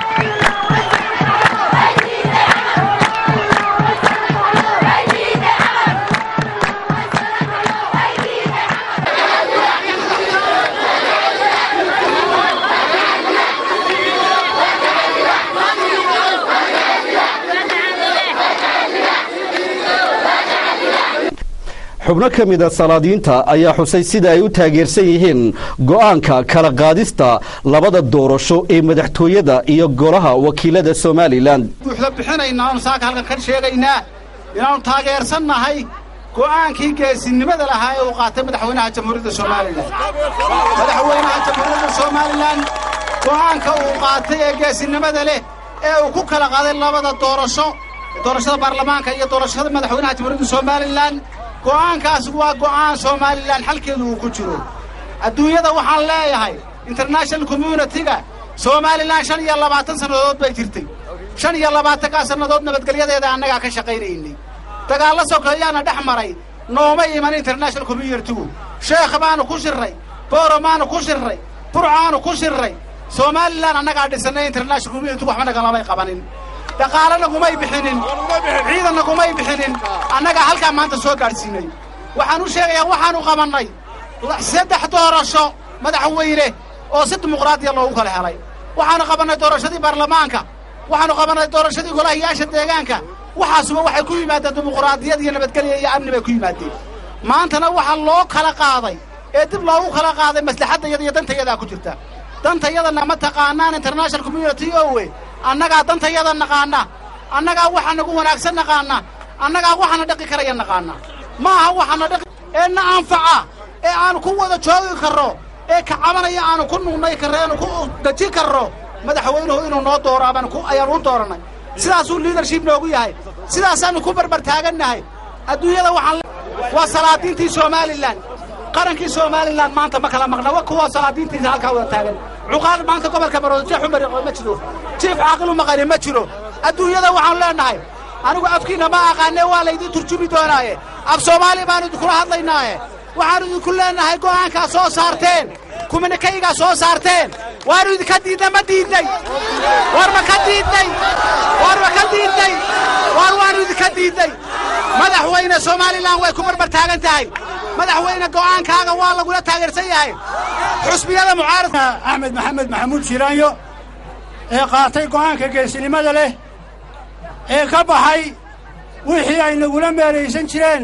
xubno ka mid ah salaadiinta ayaa xusay sida ay u taageersan yihiin go'aanka kala qaadista labada doorasho ee madaxtooyada iyo golaha wakiilada Soomaaliland wuxuu bixinaynaa oo saaka halka ka sheegaynaa inaanu taageersannahay go'aankii geesinimada lahaa ee uu qaatay madaxweynaha jamhuuriyadda Soomaaliland go'aanka uu qaatay ee geesinimada leh ee uu ku kala qaaday labada doorasho doorashada baarlamaanka iyo doorashada madaxweynaha jamhuuriyadda Soomaaliland go'aankaas waa go'aan Soomaaliland halkeedu uu ku jiro adduunyada waxaan leeyahay international community-ga Soomaaliland 25 sanadood bay jirtay 25 sanadood nabadgelyadeeda annaga ka shaqeynayay dagaal la sokeeyana dhaxmaray nooma iman international community-gu sheekh baanu ku shirray booramaanu ku shirray burcaanu ku shirray Soomaaliland annaga dhisanay international community-gu waxba naga lama qabanin dhaqaalana kumay bixinin ciidana kumay bixinin annaga halka maanta soo gaarsiinay waxaan u sheegayaa waxaan u qabanay 3 doorasho madaxweyne oo si dimuqraadiya loogu kala helay waxaan qabanay doorashadii baarlamaanka waxaan qabanay doorashadii golaha deegaanka waxaasuba waxay ku yimaadeen dimuqraadiyad iyo nabadgelyo iyo amni bay ku yimaadeen maantana waxa loo kala qaaday ee dib loogu kala qaaday maslaxadda iyo dantayada ku jirta dantayadana ma taqaanaan international community oo annaga dantayada naqaana annaga waxa nagu wanaagsan naqaana annaga waxana dhaqi karaya naqaana ma aha waxana dhaqi ee anfaca ee aan ku wada joogi karo ee ka cabanaya aan ku nuunay kareen ku daji karo madaxweynuhu inuu noo dooraaban ku ayaan u dooranay sidaas uu leadership noogu yahay sidaas aan ku barbar taaganahay adduunyada waxaan waa salaadiintii Soomaaliland qarankii Soomaaliland maanta ma kala maqna waa kuwa salaadiintii halka wada taagan cuqaal maanta gobolka Maroodi Jeex ma jiro chief aqal ma qari ma jiro adduunyada waxaan leenahay anigu afkiina ma aqaane waa laydin turjumi doonaaye af soomaali baanu idinkula hadlaynaaye waxaanu idinku leenahay go'aankaa soo saarteen kuminikaygaa soo saarteen waanu idinka diidnay ma diidnay war ma ka diidnay war ma ka diidnay war waanu idinka diidnay madaxweyne somalilan way ku barbar taagan tahay madaxweyne go'aankaaga waa lagula taageersan yahay xusbiyada mucaaradka axmed maxamed maxamuud siiraanyo ee qaatay go'aanka geesinimada leh ee ka baxay wixii ay nagula meelaysan jireen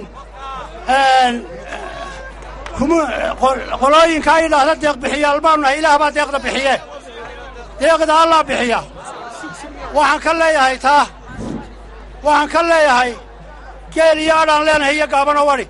qolooyinka ay idhaahda deeq bixiyaal baanu nahay ilaah baa deeqda bixiye deeqda allah bixiya waxaan ka leeyahay taa waxaan ka leeyahay geel iyo adhaan leenahay iyo gaabanoo wadhi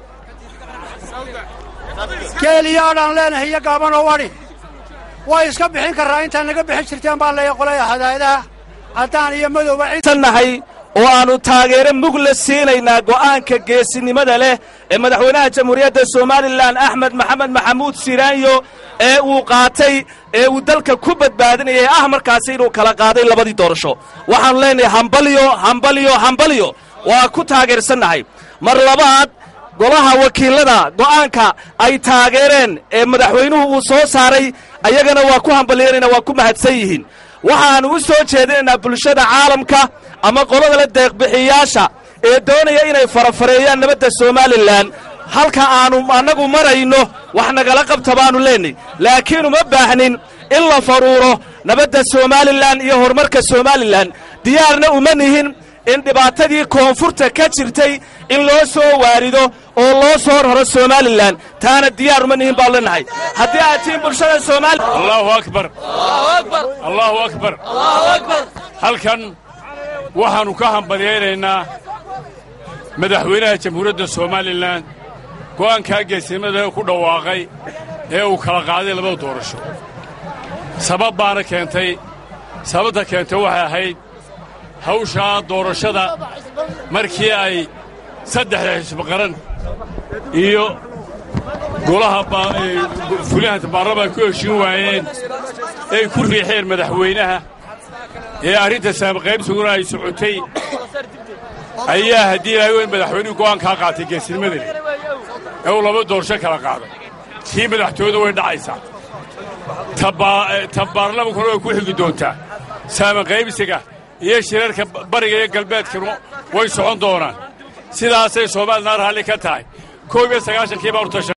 geel iyo adhaan leenahay iyo gaabanoo wadhi way iska bixin karraa intaad naga bixin jirteen baan leeya qolaya hadaayadaha caddaan iyo madowba nahay oo aanu taageero mug la siinaynaa go'aanka geesinimada leh ee madaxweynaha jamhuuriyadda somalilan axmed maxamed maxamuud siiraanyo ee uu qaatay ee uu dalka ku badbaadinayay ah markaasi inuu kala qaaday labadii doorasho waxaanu leenahay hambalyo hambalyo hambalyo waa ku taageersannahay mar labaad golaha wakiilada go'aanka ay taageereen ee madaxweynuhu uu soo saaray ayagana waa ku hambalyeynayna waa ku mahadsan yihiin waxaannu u soo jeedinaynaa bulshada caalamka ama qolada la deeqbixiyaasha ee doonaya inay farafareeyaan nabadda somalilan halka aannu annagu marayno wax nagala qabta baannu leenay laakiin uma baahnin in la faruuro nabadda somalilan iyo horumarka somalilan diyaarna uma nihin in dhibaatadii koonfurta ka jirtay in loo soo waarido oo loo soo raro somalilan taana diyaar uma nihin baan leenahay haddii aad tihiin bulshada somalilan allahu akbar allahu akbar halkan waxaannu ka hambalyaynaynaa madaxweynaha jamhuuriyadda somalilan go'aankaa geesinimada ku dhawaaqay ee uu kala qaaday labada doorasho sabab baana keentay sababta keentay waxay ahayd hawshaa doorashada markii ay saddexda xisbi qaran iyo golaha fulihanta baarlamaanka ku heshiin waayeen ay ku riixeen madaxweynaha ee arrinta saamiqaybsiguna ay socotay ayaa haddii ilaahay weyn madaxweynuhu go'aankaa qaatay geesinimada leh ee uu laba doorasho kala qaaday tii madaxtooyada way dhacaysaa ta baarlamankuna way ku xigi doontaa saamiqaybsiga iyo shirarka bariga iyo galbeedkana way socon doonaan sidaasay soomaalina raalli ka tahay 1991kii baa urtasha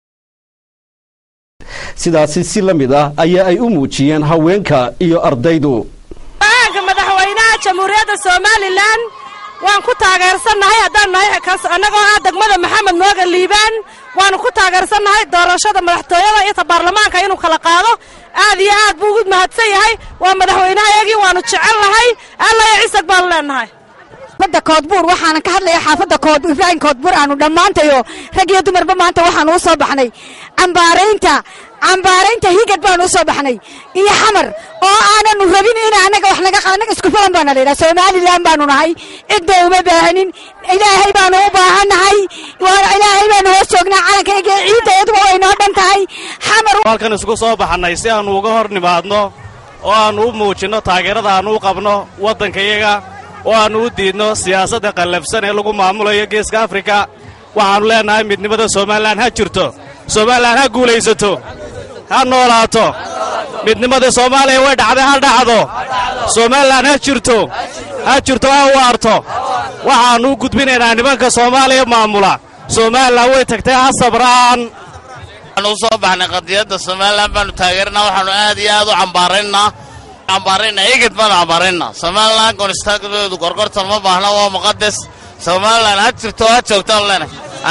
sidaasi si la mid ah ayaa ay u muujiyeen haweenka iyo ardaydu madaxweynaha jamhuuriyadda somalilan waan ku taageersannahay haddaan nahay annagoo ah degmada maxamed nooga liibaan waanu ku taageersannahay doorashada madaxtooyada iyo ta baarlamaanka inuu kala qaado aad iyo aad buu ugu mahadsan yahay waa madaxweynahayagii waanu jecel nahay alla iyo cisag baanu leenahay badda koodbuur waxaanan ka hadlaya xaafadda ibraahim koodbuur aanu dhammaantayo rag iyo dumarba maanta waxaanu u soo baxnay cambaaraynta higad baanu u soo baxnay iyo xamar oo aananu rabin in annaga wax naga isku filan baana la yidhaha somalilan baanu nahay cidda uma baahanin ilaahay baanu u baahannahay ilaahay baanu hoos joognaa calankayga ciidda iyaduba way noo dhan tahay xamar halkan isugu soo baxannay si aannu uga hor nimaadno oo aannu u muujinno taageerada aannu u qabno waddankayaga oo aannu u diidno siyaasadda qallafsan ee lagu maamulayo geeska afrika waxaannu leennahay midnimada somalilan ha jirto somalilan ha guulaysato ha noolaato midnimada soomaaliya way dhacday ha dhacdo somalilan ha jirto ha waarto waxaannu u gudbinaynaa nimanka soomaaliya maamula somalilan way tagtay ha sabraan waxaanu u soo baxnay qadiyadda somalilan baanu taageernaa waxaannu aad iyo aad u cambaaraynaa igid baanu cambaaraynaa somalilan goonistaagdoodu gorgortan ma baahna waa muqadas somalilan ha jirto ha joogtaan leenahay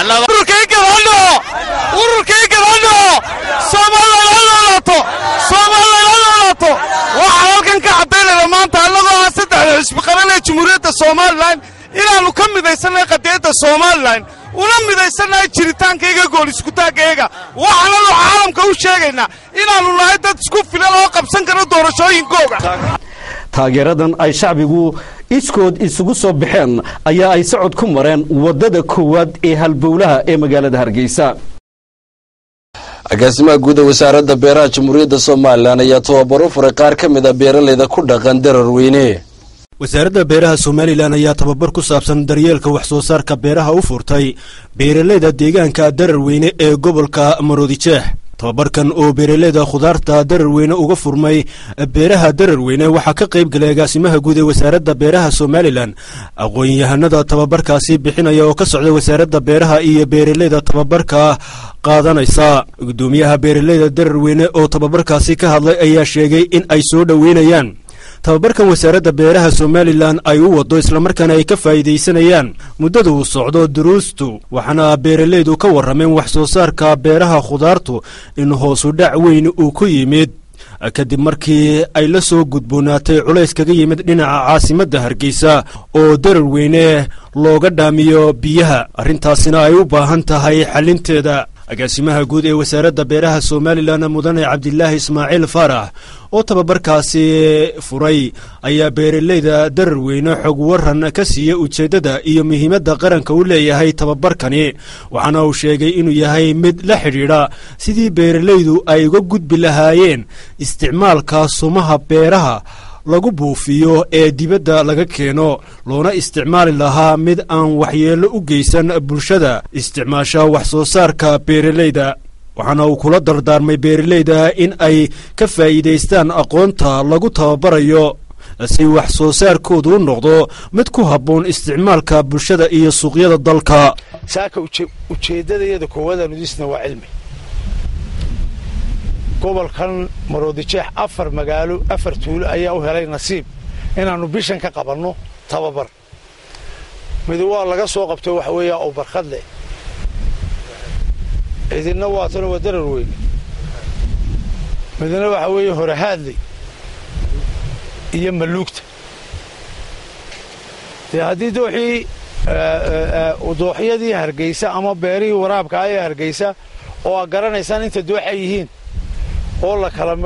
waxaan halkan ka caddaynayna maanta annagoo ah saddexda xisbi qaran ee jamhuuriyadda somalilan inaannu ka midaysannahay qadiyadda somalilan una midaysannahay jiritaankayga gooliskutaagayga waxaananu caalamka u sheegaynaa inaannu nahay dad isku filan oo qabsan kara doorashooyinkooga taageeradan ay shacbigu iskood isugu soo baxeen ayaa ay socod ku mareen waddada koowaad ee halbowlaha ee magaalada hargeysa agaasimaha guud ee wasaaradda beeraha jamhuuriyadda somalilan ayaa tababaro furay qaar ka mid a beeralayda ku dhaqan dararweyne wasaaradda beeraha Somaliland ayaa tababar ku saabsan daryeelka wax soo saarka beeraha u furtay beeraleyda deegaanka Dararweyne ee gobolka Maroodijeex. tababarkan oo beeraleyda khudaarta Dararweyne uga furmay beeraha Dararweyne waxaa ka qayb galay agaasimaha guud ee wasaaradda beeraha Somaliland, aqoon-yahanada tababarkaasi bixinaya oo ka socda wasaaradda beeraha iyo beeraleyda tababarka qaadanaysa. gudoomiyaha beeraleyda Dararweyne oo tababarkaasi ka hadlay ayaa sheegay in ay soo dhaweynayaan tababarkan wasaaradda beeraha Somaliland ay u wado isla markaana ay ka faa'iideysanayaan muddada uu socdo duruustu, waxaana beeraleydu ka warrameen wax soo saarka beeraha khudaartu in hoos u dhac weyn uu ku yimid kadib markii ay la soo gudboonaatay culays kaga yimid dhinaca caasimadda Hargeysa oo Dararweyne looga dhaamiyo biyaha, arrintaasina ay u baahan tahay xalinteeda. agaasimaha guud ee wasaaradda beeraha Somaliland mudane Cabdilaahi Ismaaciil Faarax oo tababarkaasi furay ayaa beeraleyda Dararweyne xog waran ka siiyay ujeedada iyo muhiimadda qaranka u leeyahay tababarkani, waxaana uu sheegay inuu yahay mid la xidhiidha sidii beeraleydu ay uga gudbi lahaayeen isticmaalka sumaha beeraha lagu buufiyo ee dibadda laga keeno, loona isticmaali lahaa mid aan waxyeello u geysan bulshada isticmaasha wax soo saarka beeraleyda. waxaana uu kula dardaarmay beeraleyda in ay ka faa'iideystaan aqoonta lagu tababarayo si wax soo saarkoodu u noqdo mid ku habboon isticmaalka bulshada iyo suuqyada dalka. saaka ujeedadayada koowaad aan udisna waa cilmi. gobolkan Maroodijeex 4 magaalo 4 tuulo ayaa u helay nasiib inaanu bishan ka qabanno tababar. mid waa laga soo qabtay wax weeyaa oo barkad leh, idina waa tan waa Dararweyne, midna waxa weeye Horahaadley iyo Maluugta. haddii dooxyadii Hargeysa ama beerihii waraabka ay Hargeysa oo garanaysaan inta dooxa yihiin oo la kala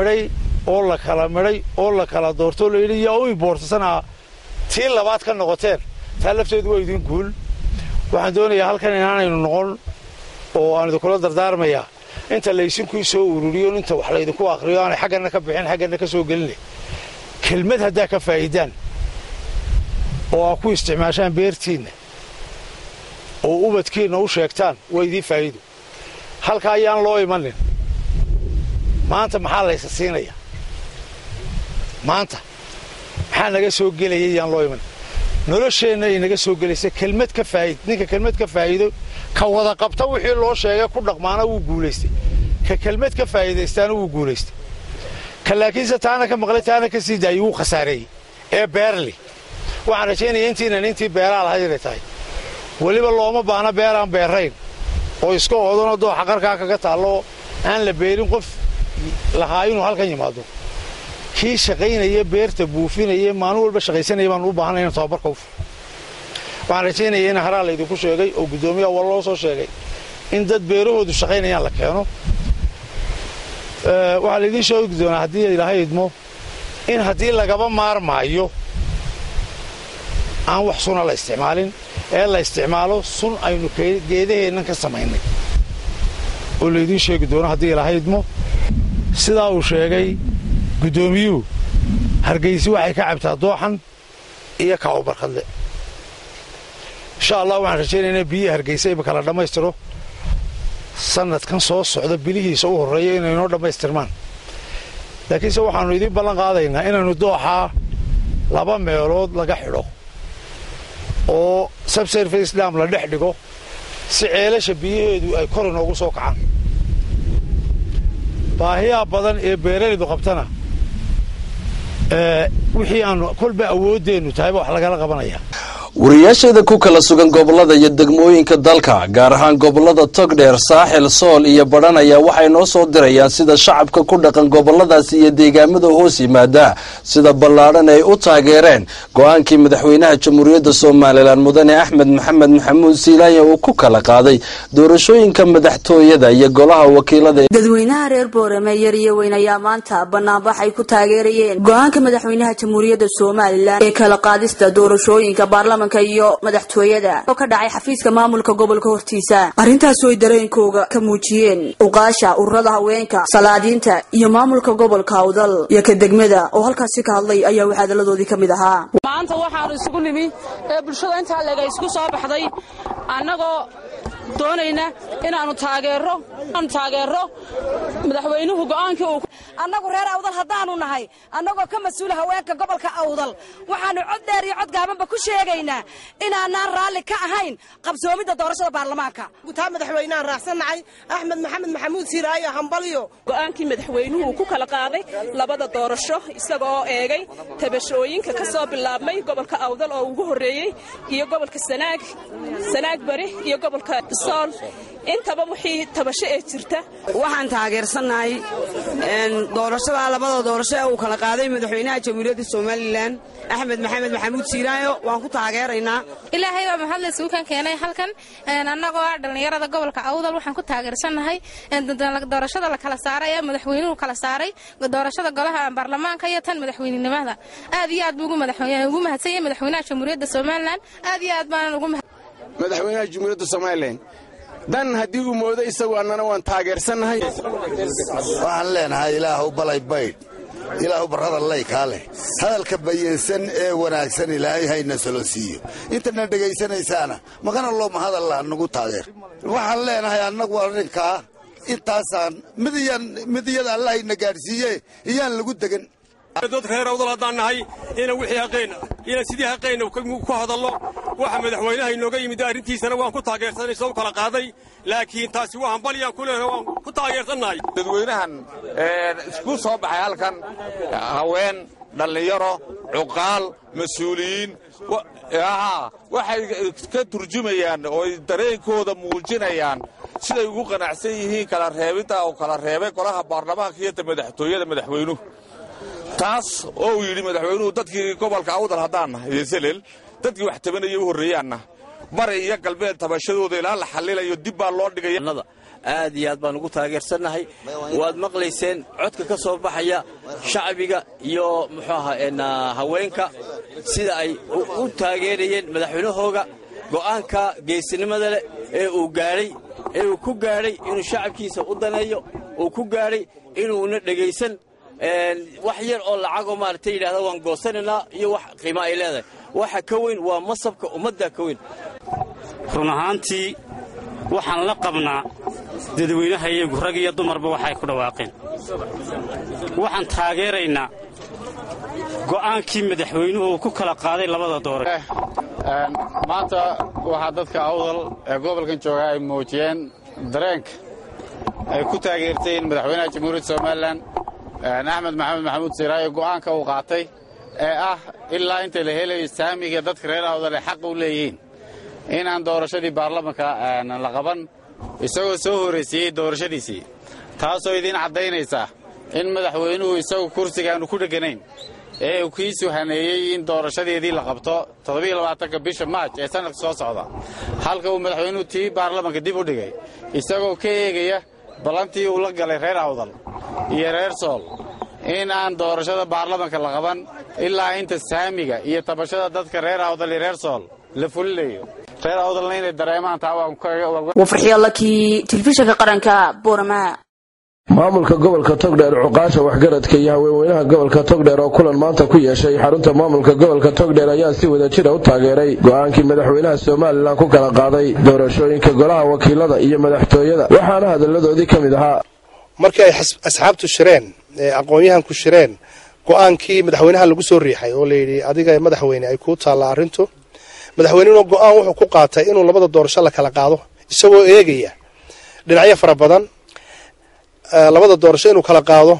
doorto leeyahay oo ay boortasana tii labaad ka noqoteen taa lafteedu way idin guul. waxaan doonayaa halkan inaanaynu noqon oo aan idin kula dardaarmayaa inta la isinku soo ururiyo inta wax la idinku akhriyo aan xaggana ka bixin xaggana ka soo gelin kelmad hadaa ka faa'iidaan oo ku isticmaashaan beertiina oo ubadkiina u sheegtaan way idin faa'iido. halka ayaan loo imanin maanta maxaa la siinaya, maanta maxaa naga soo gelayay yaan loo iman nolosheena ay naga soo gelaysa kelmad ka faa'iid. ninka kelmad ka faa'iido ka wada qabta wixii loo sheegay ku dhaqmaana uu guuleystay, ka kelmad ka faa'iideystaan uu guuleystay, ka laakiinse taana ka maqlay taana ka sii daayay uu khasaareeyay ee beerli. waxaan rajaynayaa intii beeraha lahayd tahay waliba looma baahna beeraan beerayn oo iska oodano dooxa qarka kaga taalo aan la beerin qof lahaa inuu halkan yimaado. kii shaqaynaya beerta buufinaya maalin walba shaqaysanaya baan u baahnay in tababarka u furo. waxaan rajaynayaa in haraa la idinku sheegay oo gudoomiyaha waa loo soo sheegay in dad beerahoodu shaqaynayaan la keeno. waxaa la idin sheegi doonaa haddii ilaahay idmo in haddii lagaba maarmaayo aan wax suna la isticmaalin ee la isticmaalo sun aynu geedaheennan ka samaynay oo la idin sheegi doono haddii ilaahay idmo. sidaa uu sheegay gudoomiyuhu Hargeysa waxay ka cabtaa dooxan iyo kaaw barkadle. insha Allah waxaan rajaynaynaa biyaha Hargeysa ay kala dhamaystiro sanadkan soo socda bilihiisa u horeeyo inay noo dhamaystirmaan. laakiin se waxaanu idin ballan qaadaynaa inaanu dooxa 2 meelood laga xidho oo subsurface dam la dhex dhigo si ceelasha biyaheedu ay kor inoogu soo kacaan. baahiyaha badan ee beeraleydu qabtana wixii aan kolba awoodeenu tahay wax lagala qabanaya. wariyaasheeda ku kala sugan gobolada iyo degmooyinka dalka gaar ahaan gobolada Togdheer, Saaxil, Sool iyo Badhan ayaa waxay noo soo dirayaan sida shacabka ku dhaqan goboladaas iyo deegaamada hoos yimaada sida ballaaran ay u taageereen go'aankii madaxweynaha Jamhuuriyadda Somaliland mudane Axmed Maxamed Maxamuud Siilaan uu ku kala qaaday doorashooyinka madaxtooyada iyo golaha wakiilada. dadweynaha reer Boorame yar iyo weyn ayaa maanta banaanbax ay ku taageerayeen go'aanka madaxweynaha Jamhuuriyadda Somaliland ee kala qaadista doorashooyinka baarlamaanka baarlamaanka iyo madaxtooyada oo ka dhacay xafiiska maamulka gobolka hortiisa arrintaas oo ay dareenkooga ka muujiyeen uqaasha ururada haweenka salaadiinta iyo maamulka gobolka Awdal iyo ka degmada oo halkaasi ka hadlay ayaa waxaadaladoodii ka mid ahaa maanta waxaan isugu nimi ee bulshada inta laga isku soo baxday annagoo doonayna inaanu taageero madaxweynuhu go'aankii uu annagu reer Awdal hadaanu nahay annagoo ka mas'uul haweenka gobolka Awdal waxaanu cod dheer iyo cod gaabanba ku sheegaynaa inaanaan raalli ka ahayn qabsoomida doorashada baarlamaanka gutaa madaxweynaha raacsanahay Axmed Maxamed Maxamuud Siiraayo hambaliyo go'aankii madaxweynuhu ku kala qaaday labada doorasho isagoo eegay tabashooyinka ka soo bilaabmay gobolka Awdal oo ugu horeeyay iyo gobolka Sanaag bari iyo gobolka Sool intaba wixii tabasho ee jirta waxaan taageersanahay doorashada labada doorasho ee uu kala qaaday madaxweynaha jamhuuriyadda Soomaaliland Axmed Maxamed Maxamuud Siiraayo waan ku taageeraynaa ilaahay waa mahadle suukan keenay halkan annagoo dhalinyarada gobolka Awdal waxaan ku taageersanahay doorashada la kala saaray ee madaxweynuhu kala saaray doorashada golaha baarlamaanka iyo tan madaxweynenimada aad iyo aad ugu mahadsanyahay madaxweynaha jamhuuriyadda Soomaaliland aad iyo aad baan ugu madaxweynaha jamhuuriyadda Soomaaliland dan haddii uu moodo isagu annana waan taageersanahay waxaan leenahay ilaahu balay bayd ilaahu barada lay kaale hadalka bayansan ee wanaagsan ilaahay hayna soo siiyo intana dhageysanaysaana magana loo mahadal la nagu taageer waxaan leenahay annagu arrinka intaasaan midiyada Allah ina gaarsiiyay iyaan lagu degan dad reer Awdal hadaan nahay ina wixii haqeena ina sidii haqeena ku hadallo waxa madaxweynaha inooga yimid arrintiisana waan ku taageersanay soo kala qaaday laakiin taasi waxaan baliyaan ku leeyahay waan ku taageersanahay dadweynahan isku soo baxay halkan haween dhalinyaro cuqaal mas'uuliyiin waxay ka turjumayaan oo dareenkooda muujinayaan siday ugu qanacsan yihiin kala reebida oo kala reebay golaha baarlamaanka iyo madaxtooyada madaxweynuhu taas oo uu yiri madaxweynuhu dadkii gobolka Awdal hadaan nahay Selel dadkii wax tabanayay u horeeyaana bari iyo galbeed tabashadooda ilaa la xalilayo dib baa loo dhigay aad iyo aad baan ugu taageersanahay waad maqlayseen codka ka soo baxaya shacbiga iyo muxuu ahaa haweenka sida ay u taageerayeen madaxweynahooga go'aanka geesinimada leh ee uu ku gaaray inuu shacabkiisa u daneeyo uu ku gaaray inuu na dhageysan wax yar oo lacago maartay yiraahdo waan goosanina iyo wax qiimo ay leedahay waxa ka weyn waa masabka ummadda ka weyn run ahaantii waxaan la qabnaa dadweynaha iyagu rag iyo dumarba waxay ku dhawaaqeen waxaan taageeraynaa go'aankii madaxweynuhu ku kala qaaday labada doorasho maanta waxa dadka Awdal ee gobolkan jooga ay muujiyeen dareenka ay ku taageerteen madaxweynaha jamhuuriyadda Soomaaliland Axmed Maxamed Maxamuud Siiraayo go'aanka uu qaatay ee ilaa inta la helayo saamiga dadka reer Awdal ay xaq u leeyihiin inaan doorashadii baarlamaanka la qaban isagoo soo horeysay doorashadiisii taasoo idin cadeynaysa in madaxweynuhu isagu kursigaan ku dhaganayn ee uu kiisu haneeyay in doorashadeedii la qabto 27 bisha Maarch ee sanadka soo socda halka uu madaxweynuhu tii baarlamaanka dib u dhigay isagoo ka eegaya balantii uu la galay reer Awdal iyo reer Sool in aan doorashada baarlamaanka la qaban ilaa inta saamiga iyo tabashada dadka reer Awdal iyo reer Sool la fuliyo reer Awdalna inay dareemaan taa waa farxiyo laki telefishinka qaranka Boorama maamulka gobolka Togdheer cuqaasha waxgaradka iyo haweenweynaha gobolka Togdheer oo kulan maanta ku yeeshay xarunta maamulka gobolka Togdheer ayaa si wada jir ah u taageeray go'aankii madaxweynaha Soomaaliland ku kala qaaday doorashooyinka golaha wakiilada iyo madaxtooyada waxaana hadaladoodii kamid ahaa markii ay asxaabtu shireen aqoonyahan ku shireen go'aankii madaxweynaha lagu soo riixay oo leeyay adiga madaxweyne ay ku taala arintu madaxweynuhu go'aan wuxuu ku qaatay inuu labada doorasho la kala qaado isagoo eegaya dhinacyo fara badan labada doorasho inuu kala qaado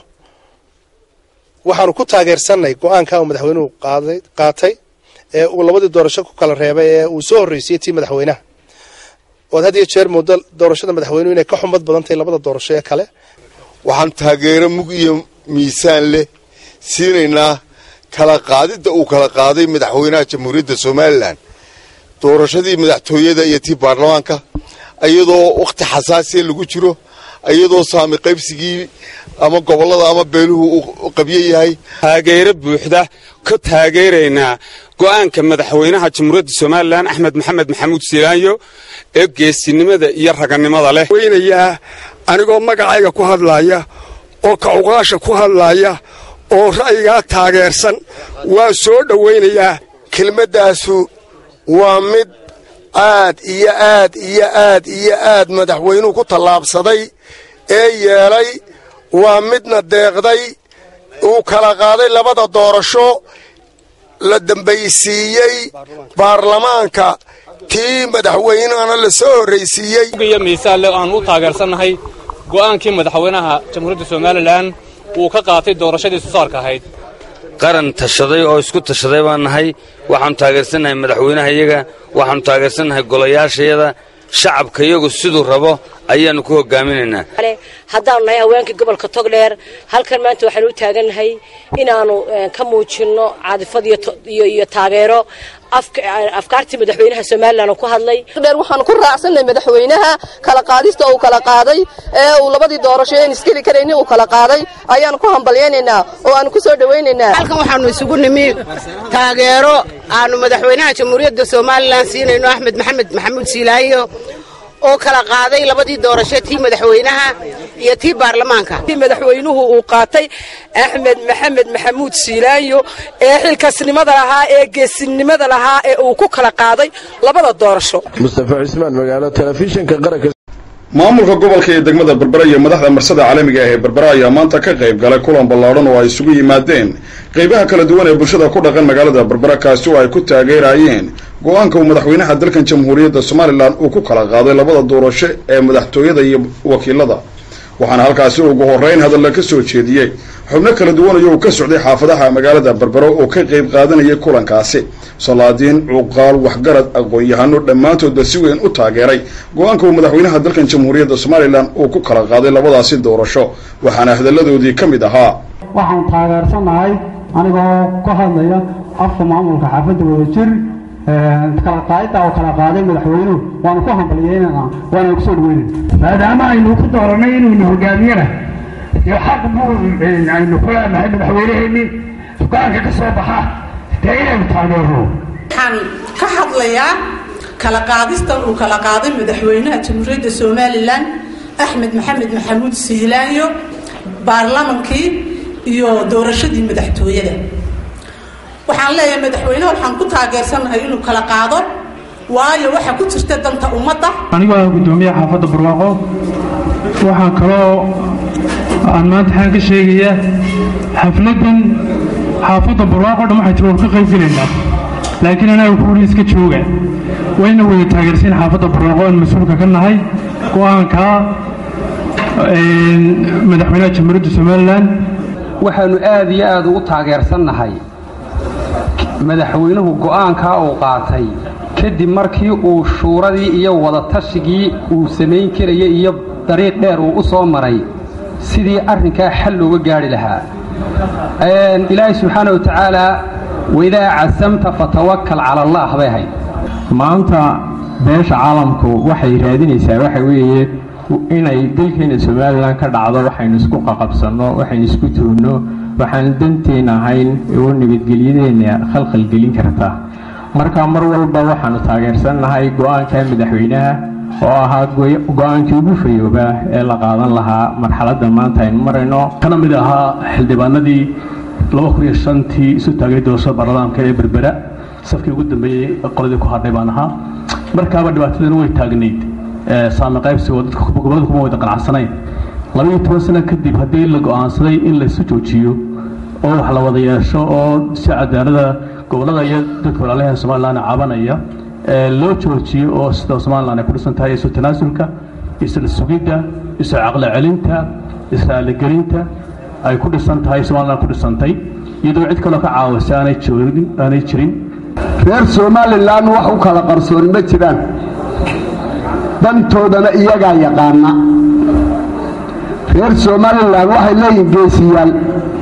waxaanu ku taageersanay go'aanka uu madaxweynuhu qaatay ee uu labadii doorasho ku kala reebay ee uu soo horeysay tii madaxweynaha oo had iyo jeer muddo doorashada madaxweynuhu inay ka xumad badan tahay labada doorasho ee kale waxaan taageero mug iyo miisaan leh siinaynaa kala qaadida uu kala qaaday madaxweynaha jamhuuriyadda Soomaaliland doorashadii madaxtooyada iyo tii baarlamaanka iyadoo waqti xasaasi lagu jiro iyadoo saami qaybsigii ama gobollada ama beeluhu u qabyo yahay taageero buuxda ka taageeraynaa go'aanka madaxweynaha jamhuuriyadda somalilan axmed maxamed maxamuud siilaanyo ee geesinimada iyo raganimada leh weynayaa anigoo magacayga ku hadlaaya oo kacuqaasha ku hadlaaya oo ra'yigaa taageersan waan soo dhowaynayaa kelmaddaasu waa mid aad iyo aad iyo aad iyo aad madaxweynuhu ku tallaabsaday ee yeelay waa midna deeqday uu kala qaaday labada doorasho la dambaysiiyey baarlamaanka tii madaxweynahana la soo horraysiiyey iyo miisaanle aan u taageersannahay go'aankii madaxweynaha jamhuuriyadda somalilan uu ka qaatay doorashadii susaarka ahayd qaran tashaday oo isku tashaday baan nahay waxaannu taageersannahay madaxweynahayaga waxaannu taageersannahay golayaashayada shacabka iyagu siduu rabo ayaannu ku hogaaminaynaa haddaannu nahay haweenkii gobolka togdheer halkan maanta waxaanu u taagannahay inaannu ka muujinno caadifad iyo taageero afkaartii madaxweynaha somalilan ku hadlay waxaanu ku raacsannahay madaxweynaha kala qaadista uu kala qaaday ee uu labadii doorasho een iskeli karaynin uu kala qaaday ayaanu ku hambalyaynaynaa oo aanu ku soo dhawaynaynaa halkan waxaanu isugu nimi taageero aanu madaxweynaha jamhuuriyadda somalilan siinayno axmed maxamed maxamuud siilaanyo oo kala qaaday labadii doorasho tii madaxweynaha iyo tii baarlamaanka madaxweynuhu uu qaatay axmed maxamed maxamuud siilaanyo ee xilkaasnimada lahaa ee geesinimada lahaa ee uu ku kala qaaday labada doorasho mustafa cismaan magaalo telefishinka qaranka maamulka gobolka iyo degmada berbera iyo madaxda marsada caalamiga ah ee berbera ayaa maanta ka qayb galay kulan ballaadhan oo ay isugu yimaadeen qaybaha kala duwan ee bulshada ku dhaqan magaalada berbera kaasi oo ay ku taageerayeen go'aanka uu madaxweynaha dalkan jamhuuriyadda somalilan uu ku kala qaaday labada doorasho ee madaxtooyada iyo wakiilada waxaana halkaasi ugu horrayn hadalla ka soo jeediyey xubno kala duwan oo ka socday xaafadaha magaalada berbera oo ka qayb qaadanayay kulankaasi salaadiin cuqaal waxgarad aqoon-yahano dhammaantoodba si weyn u taageeray go'aanka uu madaxweynaha dalkan jamhuuriyadda somalilan uu ku kala qaaday labadaasi doorasho waxaana hadalladoodii ka mid ahaa waxaan taageersannahay anigoo ka hadlaya afka maamulka xaafadda wadajir kala qaadida oo kala qaaday madaxweynuhu waanu ku hambalyeynana waana ku soo dhaweynayna maadaama aynu ku dooranay inuu hogaamiyana iyo xaq buu aynu ku leenahay madaxweynaheenni go'aanka ka soo baxa dee inaynu taageerno waxaan ka hadlayaa kala qaadistan uu kala qaaday madaxweynaha jamhuuriyadda somalilan axmed maxamed maxamuud siilaanyo baarlamankii iyo doorashadii madaxtooyada waxaan leeyahay madaxweynaha waxaan ku taageersanahay inuu kala qaado waayo waxa ku jirta danta ummadda anigu waa gudoomiyaha xaafadda barwaaqo waxaan kaloo aan maanta waxaan ka sheegayaa xafladan xaafadda barwaaqo dhan waxay tiri ka qayb gelaynaa laakiin anaga kuuri iska jooga wayna wada taageersiin xaafadda barwaaqo aan mas-uulka ka nahay go'aankaa madaxweynaha jamhuuriyadda somalilan waxaanu aad iyo aad ugu taageersannahay madaxweynuhu go'aankaa uu qaatay kadib markii uu shuuradii iyo wadatashyigii uu samayn karayay iyo dariiq dheer uu u soo maray sidii arrinkaa xal looga gaadhi lahaa ilaahay subxaana wa tacaalaa waidaa casamta fatawakkal cala allaah bay ahayd maanta beesha caalamku waxay raadinaysaa waxa weeye inay dalkeena somalilan ka dhacdo waxaynu isku qaqabsanno waxaynu isku tuurno waxaan danteena ahayn oo nabadgelyadeena khalkhalgelin kartaa marka mar walba waxaanu taageersannahay go'aanka madaxweynaha oo ahaa go'aankii ugu fayoobaa ee la qaadan lahaa marxaladda maanta aynu marayno kana mid ahaa xildhibaanadii 2005tii isu taagay doorashada baarlamaanka ee berbera safkii ugu dambeeyey qoladii ku hadhay baan ahaa markaaba dhibaatadana way taagnayd saami qaybsigoo dadka gobolada kuma wada qanacsanayn 12 sano kadib haddii la go'aansaday in laysu joojiyo oo wax la wada yeesho oo si cadaalada gobolada iyo dadka walaalaha somalilan cabanaya loo joojiyo oo sida somalilan ay ku dhisan tahay isu tanaasulka isla sugidda isu caqli celinta israa'iil gelinta ay ku dhisan tahay somalilan ku dhisantay iyadoo cid kale ka caawisa aanay jirin reer somalilan wax u kala qarsoon ma jiraan dantoodana iyagaa yaqaana reer somalilan waxay leeyihiin geesiyaal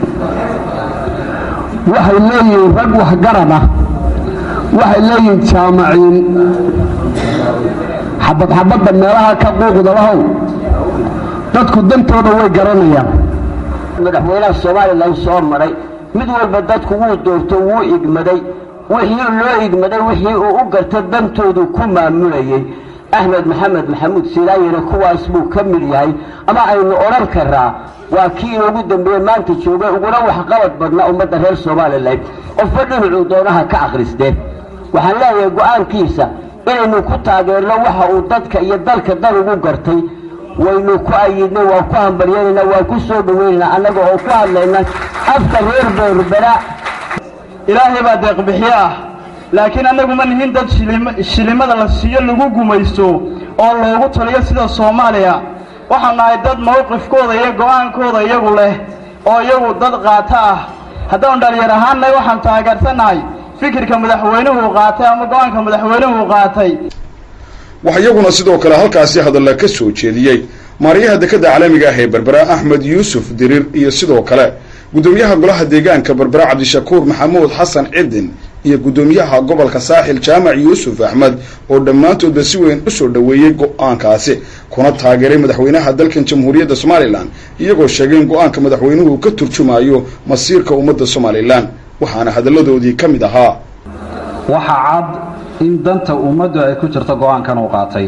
waxay leeyihiin rag waxgarad ah waxay leeyihiin jaamaciin xabad xabadda meelaha ka quuqda lahow dadku dantooda way garanayaan madaxweynaha Soomaaliland soo maray mid walba dadku wuu doorto wuu igmaday wixii loo igmaday wixii uu u gartay dantoodu ku maamulayay Ahmed Maxamed Maxamuud Silaayana kuwaas buu ka mid yahay ama aynu oran karaa waa kii ugu dambeeyay maanta joogay uguna wax qabad badna ummadda reer Soomaaliland oo fadhiyo doonaha ka akhristeen waxaan leeyahay go'aankiisa inaynu ku taageerno waxa uu dadka iyo dalka dan ugu gartay waynu ku ayidnay waa ku hambalyeynaa waa ku soo dhaweynaa annaga oo ku hadlayna afka reer Berbera ilaahay baa deeq bixiya laakiin annagu ma nihin dad shilimada la siiyo lagu gumaysto oo loogu taliyo sida Soomaaliya waxaan nahay dad mowqifkooda iyo go'aankooda iyagu leh oo iyagu dad qaata ah haddaan dhalinyar ahaanay waxaan taageersanahay fikirka madaxweynuhu qaatay ama go'aanka madaxweynuhu qaatay waxa iyaguna sidoo kale halkaasi hadalla ka soo jeediyay maariyaha dekedda caalamiga ah ee Berbera Axmed Yuusuf Dirir iyo sidoo kale gudoomiyaha golaha deegaanka Berbera Cabdishakuur Maxamuud Xasan Cidin iyo gudoomiyaha gobolka Saaxil Jaamac Yuusuf Axmed oo dhammaantood si weyn u soo dhaweeyay go'aankaasi kuna taageeray madaxweynaha dalkan Jamhuuriyadda Soomaaliland iyagoo sheegay in go'aanka madaxweynuhu ka turjumayo masiirka ummadda Soomaaliland waxaana hadalladoodii ka mid ahaa waxa cad in danta ummaddu ay ku jirto go'aankan uu qaatay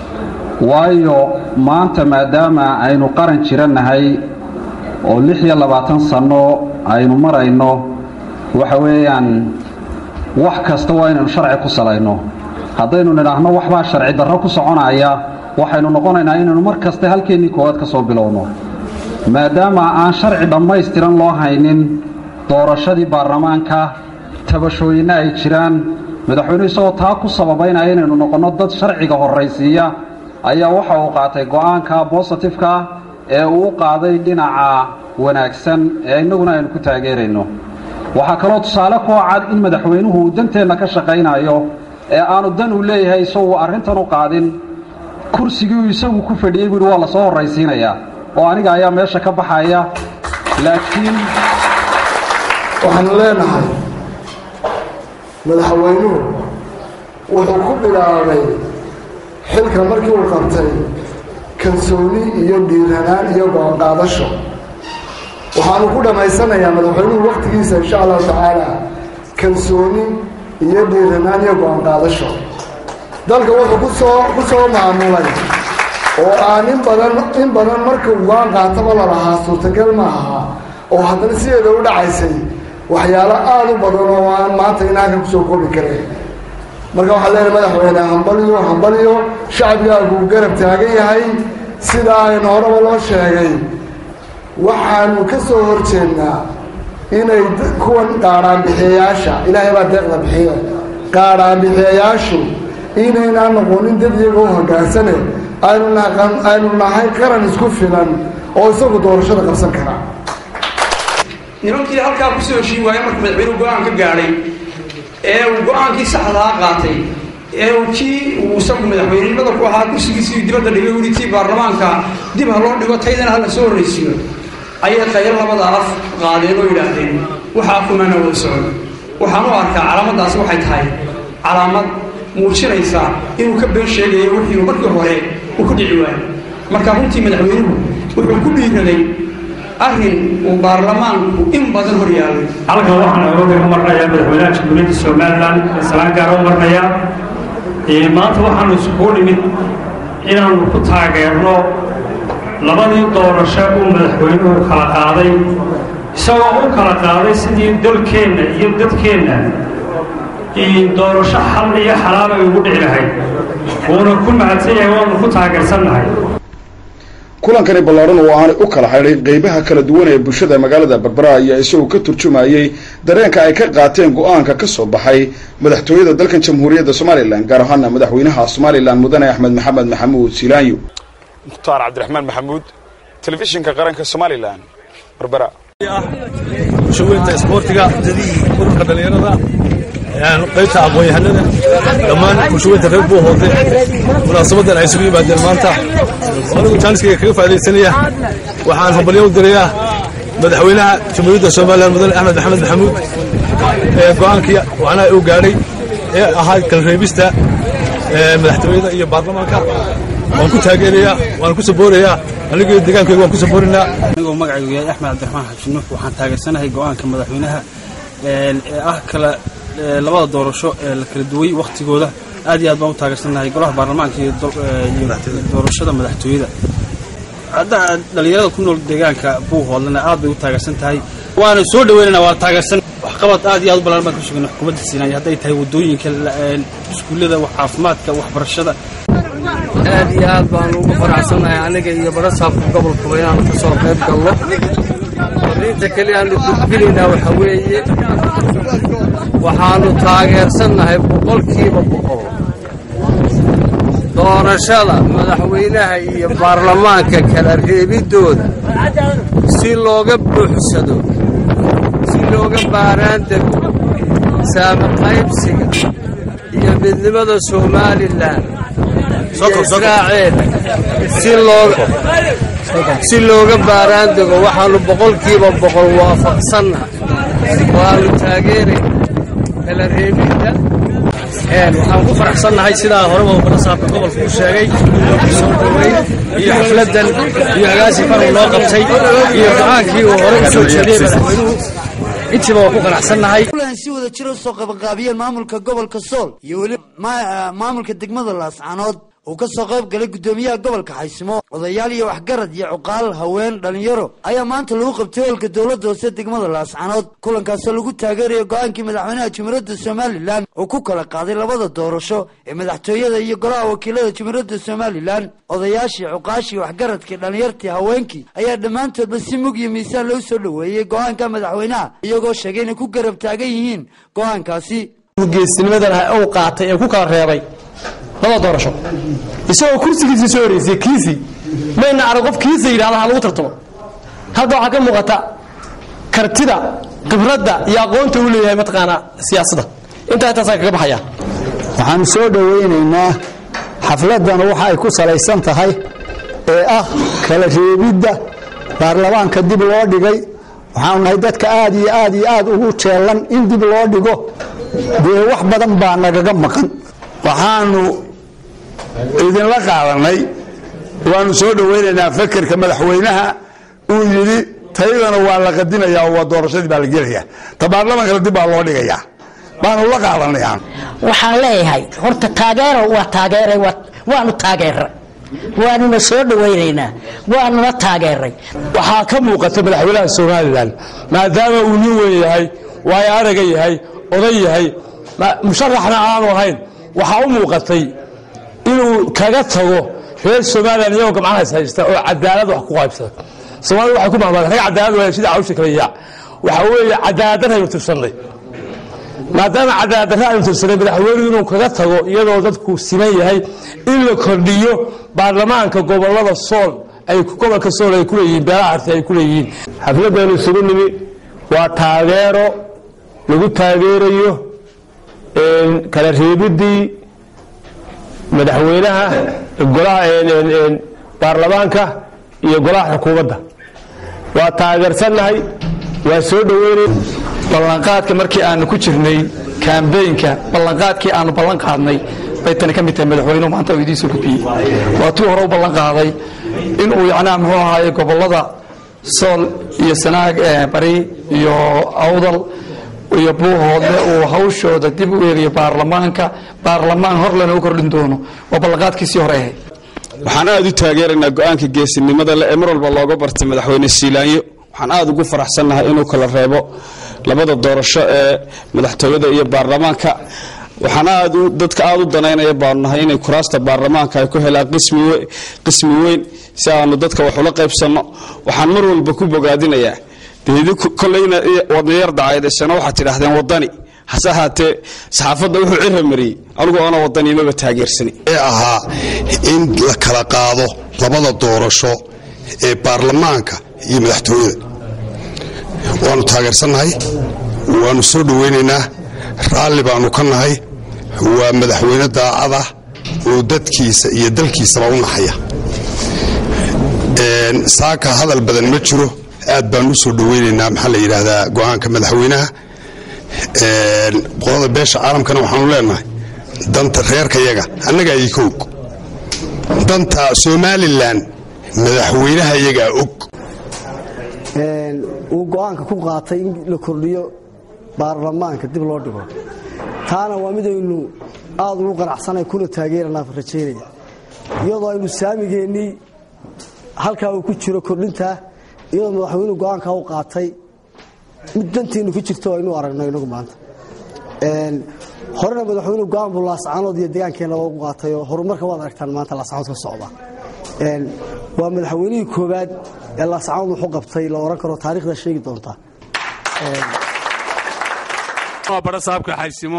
waayo maanta maadaama aynu qaran jiranahay oo 26 sano aynu marayno waxa weeyaan wax kasta waa inaynu sharci ku salayno haddaynu nidhaahno waxbaa sharci darro ku soconaya waxaynu noqonaynaa inaynu mar kasta halkeennii koowaad ka soo bilowno maadaama aan sharci dhammaystiran loo haynin doorashadii baarlamaanka tabashooyinna ay jiraan madaxweynuhu isagoo taa ku sababaynaya inaynu noqonno dad sharciga horraysiiya ayaa waxa uu qaatay go'aanka positifeka ee uu qaaday dhinaca wanaagsan ee innaguna aynu ku taageerayno waxaa kaloo tusaale ku cad in madaxweynuhu uu danteenna ka shaqaynayo ee aanu dan u leeyahay isagoo arrintan u qaadin kursigii uu isagu ku fadhiyey buu waa la soo horraysiinayaa oo aniga ayaa meesha ka baxaya laakiin waxaan leenahay madaxweynuhu wuxuu ku bilaabay xilka markii uu qabtay kalsooni iyo dhiiranaan iyo go'aan qaadasho waxaanu ku dhammaysanayaa madaxweynuhu wakhtigiisa insha allahu tacaala kalsooni iyo dhiiranaan iyo go'aan qaadasho dalka wuxuu ku soo maamulay oo aan in badan markuu go'aan qaataba la lahaa suurtagal ma aha oo haddana sideeda u dhacaysay waxyaalo aad u badan oo aan maanta inaanka kusoo koobi karayn marka waxaan leenahay madaxweyne hambaliyo shacbigaagu garab taagan yahay sidaa aynu horaba loo sheegay waxaanu ka soo horjeednaa inay kuwan qaadhaanbixiyayaasha ilaahay baa deeqda bixiya qaadhaanbixiyayaashu inaynaan noqonin dad iyagoo hoggaansane aynu nahay qaran isku filan oo isagu doorashada qabsan kara nimankii halkaa ku soo heshiin waaya markuu madaxweynuhu go'aan ka gaadhay ee uu go'aankii saxdaa qaatay ee uu kii uu isagu madaxweynenimada ku ahaa kursigiisii dibadda dhigay weli tii baarlamaanka dib ha loo dhigo taydana ha la soo horraysiiyo ayay khayr labada af qaadeen oo yidhaahdeen waxaa kumana wada socon waxaan u arkaa calaamaddaasi waxay tahay calaamad muujinaysa inuu ka been sheegayo wixii markii hore uu ku dhici waayo marka runtii madaxweynuhu wuxuu ku dhiiraday arrin uu baarlamaanku in badan hor yaalay halkan waxaan oga marnayaa madaxweynaha jamhuuriyadda Soomaaliland salaan gaar oo marnayaa maanta waxaanu isugu nimid inaanu ku taageerno labadii doorasho uu madaxweynuhu kala qaaday isagoo u kala qaaday sidii dalkeenna iyo dadkeenna doorasho xal iyo xalaal ay ugu dhici lahayd wuuna ku mahadsan yahay waanu ku taageersannahay kulankani ballaaran oo aanay u kala xidhay qaybaha kala duwan ee bulshada magaalada Berbera ayaa isagoo ka turjumayay dareenka ay ka qaateen go'aanka ka soo baxay madaxtooyada dalkan Jamhuuriyadda Soomaaliland gaar ahaan madaxweynaha Soomaaliland mudane Axmed Maxamed Maxamuud Silaanyo Mukhtaar Cabdiraxmaan Maxamuud telefishinka qaranka Soomaaliland Berbera shawinta isboortiga ururka dhalinyarada qaybta aqoon-yahanada dhammaan bulshooyinka reer Buuhoode munaasabadan ay isugu yimaadeen maanta anigu jaaniskayga kaga faa'iidaysanaya waxaan hambalyo u dirayaa madaxweynaha jamhuuriyadda Soomaaliland mudane Axmed Maxamed Maxamuud go'aankii waxaana uu gaadhay ee ahaa kala reebista madaxtooyada iyo baarlamaanka waan ku taageerayaa waan ku saboorayaa anigoo deegaankayga waan ku saboorinaa anigoo magacaygu yahay Axmed Cabdiraxmaan Xabsi Nuux waxaan taageersanahay go'aanka madaxweynaha ee ah kala labada doorasho ee la kala duway waqtigooda aad iyo aad baan u taageersanahay golaha baarlamaanka iyo doorashada madaxtooyada hadda dhalinyarada ku nool deegaanka Buuhoodlana aad bay u taageersan tahay waana soo dhaweynaa waa taageersan waxqabad aad iyo aad u ballaaran baan ku sugnaa xukuumadda Siinay hadday tahay wadooyinka iskuulada caafimaadka waxbarashada aad iyo aad baan ugu faraxsanahay aniga iyo barasaabka gobolka inaan ka soo qayb galno inta kale aan gudbinaynaa waxa weeye waxaanu taageersanahay boqolkiiba boqol doorashada madaxweynaha iyo baarlamaanka kala reebidooda si looga buuxsado si looga baaraan dego saama qaybsiga iyo midnimada Somaliland si looga baaraan dego waxaanu boqolkiiba boqol waafaqsannahay waanu taageeray kala reebidda waxaan ku faraxsanahay sidaa horeba barasaabka gobolka u sheegay soo dhaweyn iyo xafladan iyo agaasi faruu loo qabtay iyo go'aankii uu hore u soo jeediyay madaxweynuhu intiiba waa ku faraxsanahay kulan si wada jiro soo qabanqaabiyeen maamulka gobolka Sool iyo wali maamulka degmada Laascaanood oo ka soo qayb galay gudoomiyaha gobolka Xaysimo odayaal iyo waxgarad iyo cuqaal haween dhalinyaro ayaa maanta lagu qabtay holka dawladda hoose degmada Laascaanood kulankaas lagu taageeray go'aankii madaxweynaha Jamhuuriyadda Somaliland oo ku kala qaaday labada doorasho ee madaxtooyada iyo golaha wakiilada Jamhuuriyadda Somaliland odayaashii cuqaashii waxgaradkii dhalinyartii haweenkii ayaa dhammaantoodba si mug iyo miisaan loo soo dhaweeyay go'aanka madaxweynaha iyagoo sheegay inay ku garab taagan yihiin go'aankaasi geesinimadan uu qaatay ee ku kala reebay laba doorasho isagoo kursigiisa soo horeysay kiisi mayna arag qof kiisa yiraahdo lagu tartamo hadda waxa ka muuqata kartida khibradda iyo aqoonta uu leeyahay matqaana siyaasadda inta taas kaga baxaya waxaan soo dhaweynaynaa xafladan waxa ay ku salaysan tahay ee ah kala reebidda baarlamaanka dib loo dhigay waxaan nahay dadka aad iyo aad ugu jeelan in dib loo dhigo dee wax badan baa nagaga maqan waxaanu idinla qaadanay waanu soo dhaweynaynaa fakarka madaxweynaha uu yidhi taydana waa la qadinayaa oo waa doorashadii baa la gelayaa ta baarlamaankana dib baa loo dhigayaa baanu la qaadanaya waxaan leeyahay horta taageero waa taageeray waanu taageeray waanuna soo dhaweynaynaa waanuna taageeray waxaa ka muuqata madaxweynaha Somaliland maadaama uu nin weyn yahay waayo araga yahay oday yahay musharaxna aanu ahayn waxa u muuqatay inuu kaga tago reer Soomaaliya iyo gacmaha haysta oo cadaalad wax ku qaybsada Soomaaliya waxa ku maamulay rag cadaalad waa sida cawsha kaliya waxa weeye cadaalad ay tirsanay maadaama cadaalad ay tirsanay madaxweynuhu inuu kaga tago iyadoo dadku siman yahay in la kordhiyo baarlamaanka gobolada Sool ay gobolka Sool ay ku leeyihiin beelaha arti ay ku leeyihiin xafladan isugu nimi waa taageero lagu taageerayo kala reebidii madaxweynaha golaha baarlamaanka iyo golaha xukuumadda waa taageersanahay waa soo dhaweynay ballanqaadka markii aanu ku jirnay kaambeynka ballanqaadkii aanu ballan qaadnay bay tan ka mid tahay madaxweynuhu maanta uu idiin soo gudbiyey waa tii hore u ballan qaaday in uu yacnaa muxuu ahaaye gobollada Sool iyo Sanaag bari iyo Awdal iyo Buuhoodle uu hawshooda dib u eegayo baarlamaan hor lana u kordhin doono waa ballanqaadkiisii hore ahayd waxaan aad u taageeraynaa go'aanka geesinimada leh ee mar walba looga bartay madaxweyne Siilaanyo waxaan aad ugu faraxsanahay inuu kala reebo labada doorasho ee madaxtooyada iyo baarlamaanka waxaan dadka aad u danaynaya baanahay inay kuraasta baarlamaanka ay ku helaan qismi weyn si aanu dadka wax ula qaybsano waxaan mar walba ku bogaadinayaa kollayna wadanyar dacaydaysan waxaad tidhaahdeen wadani hase ahaatee saxaafadda wuxuu cirra mariyey anigu oona wadaniimaba taageersani ee ahaa in la kala qaado labada doorasho ee baarlamaanka iyo madaxtooyada waanu taageersannahay waanu soo dhaweynaynaa raalli baanu ka nahay waa madaxweyne daacada oo dadkiisa iyo dalkiisaba u naxaya saaka hadal badan ma jiro aad baan u soo dhaweynaynaa maxaa la yidhaahdaa go'aanka madaxweynaha qolada beesha caalamkana waxaanu leenahay danta reerkayaga annagaa idinka og danta Somaliland madaxweynaha iyaga og uu go'aanka ku qaatay in la kordhiyo baarlamaanka dib loo dhigo taana waa mid aynu aad ugu qanacsanay kuna taageerana rajaynaya iyadoo aynu saamigeennii halkaa uu ku jiro kordhinta iyadoo madaxweynuhu go'aanka u qaatay mid dantiinu ku jirto aynu aragno inagu maanta horena madaxweynuhu go'aan buu laascaanood iyo deegaankeena ugu qaatay oo horumarka waad aragtaan maanta laascaanood ka socda waa madaxweynihii koowaad ee laascaanood wuxuu qabtay la oran karo taariikhda sheegi doonta waa barasaabka xaysimo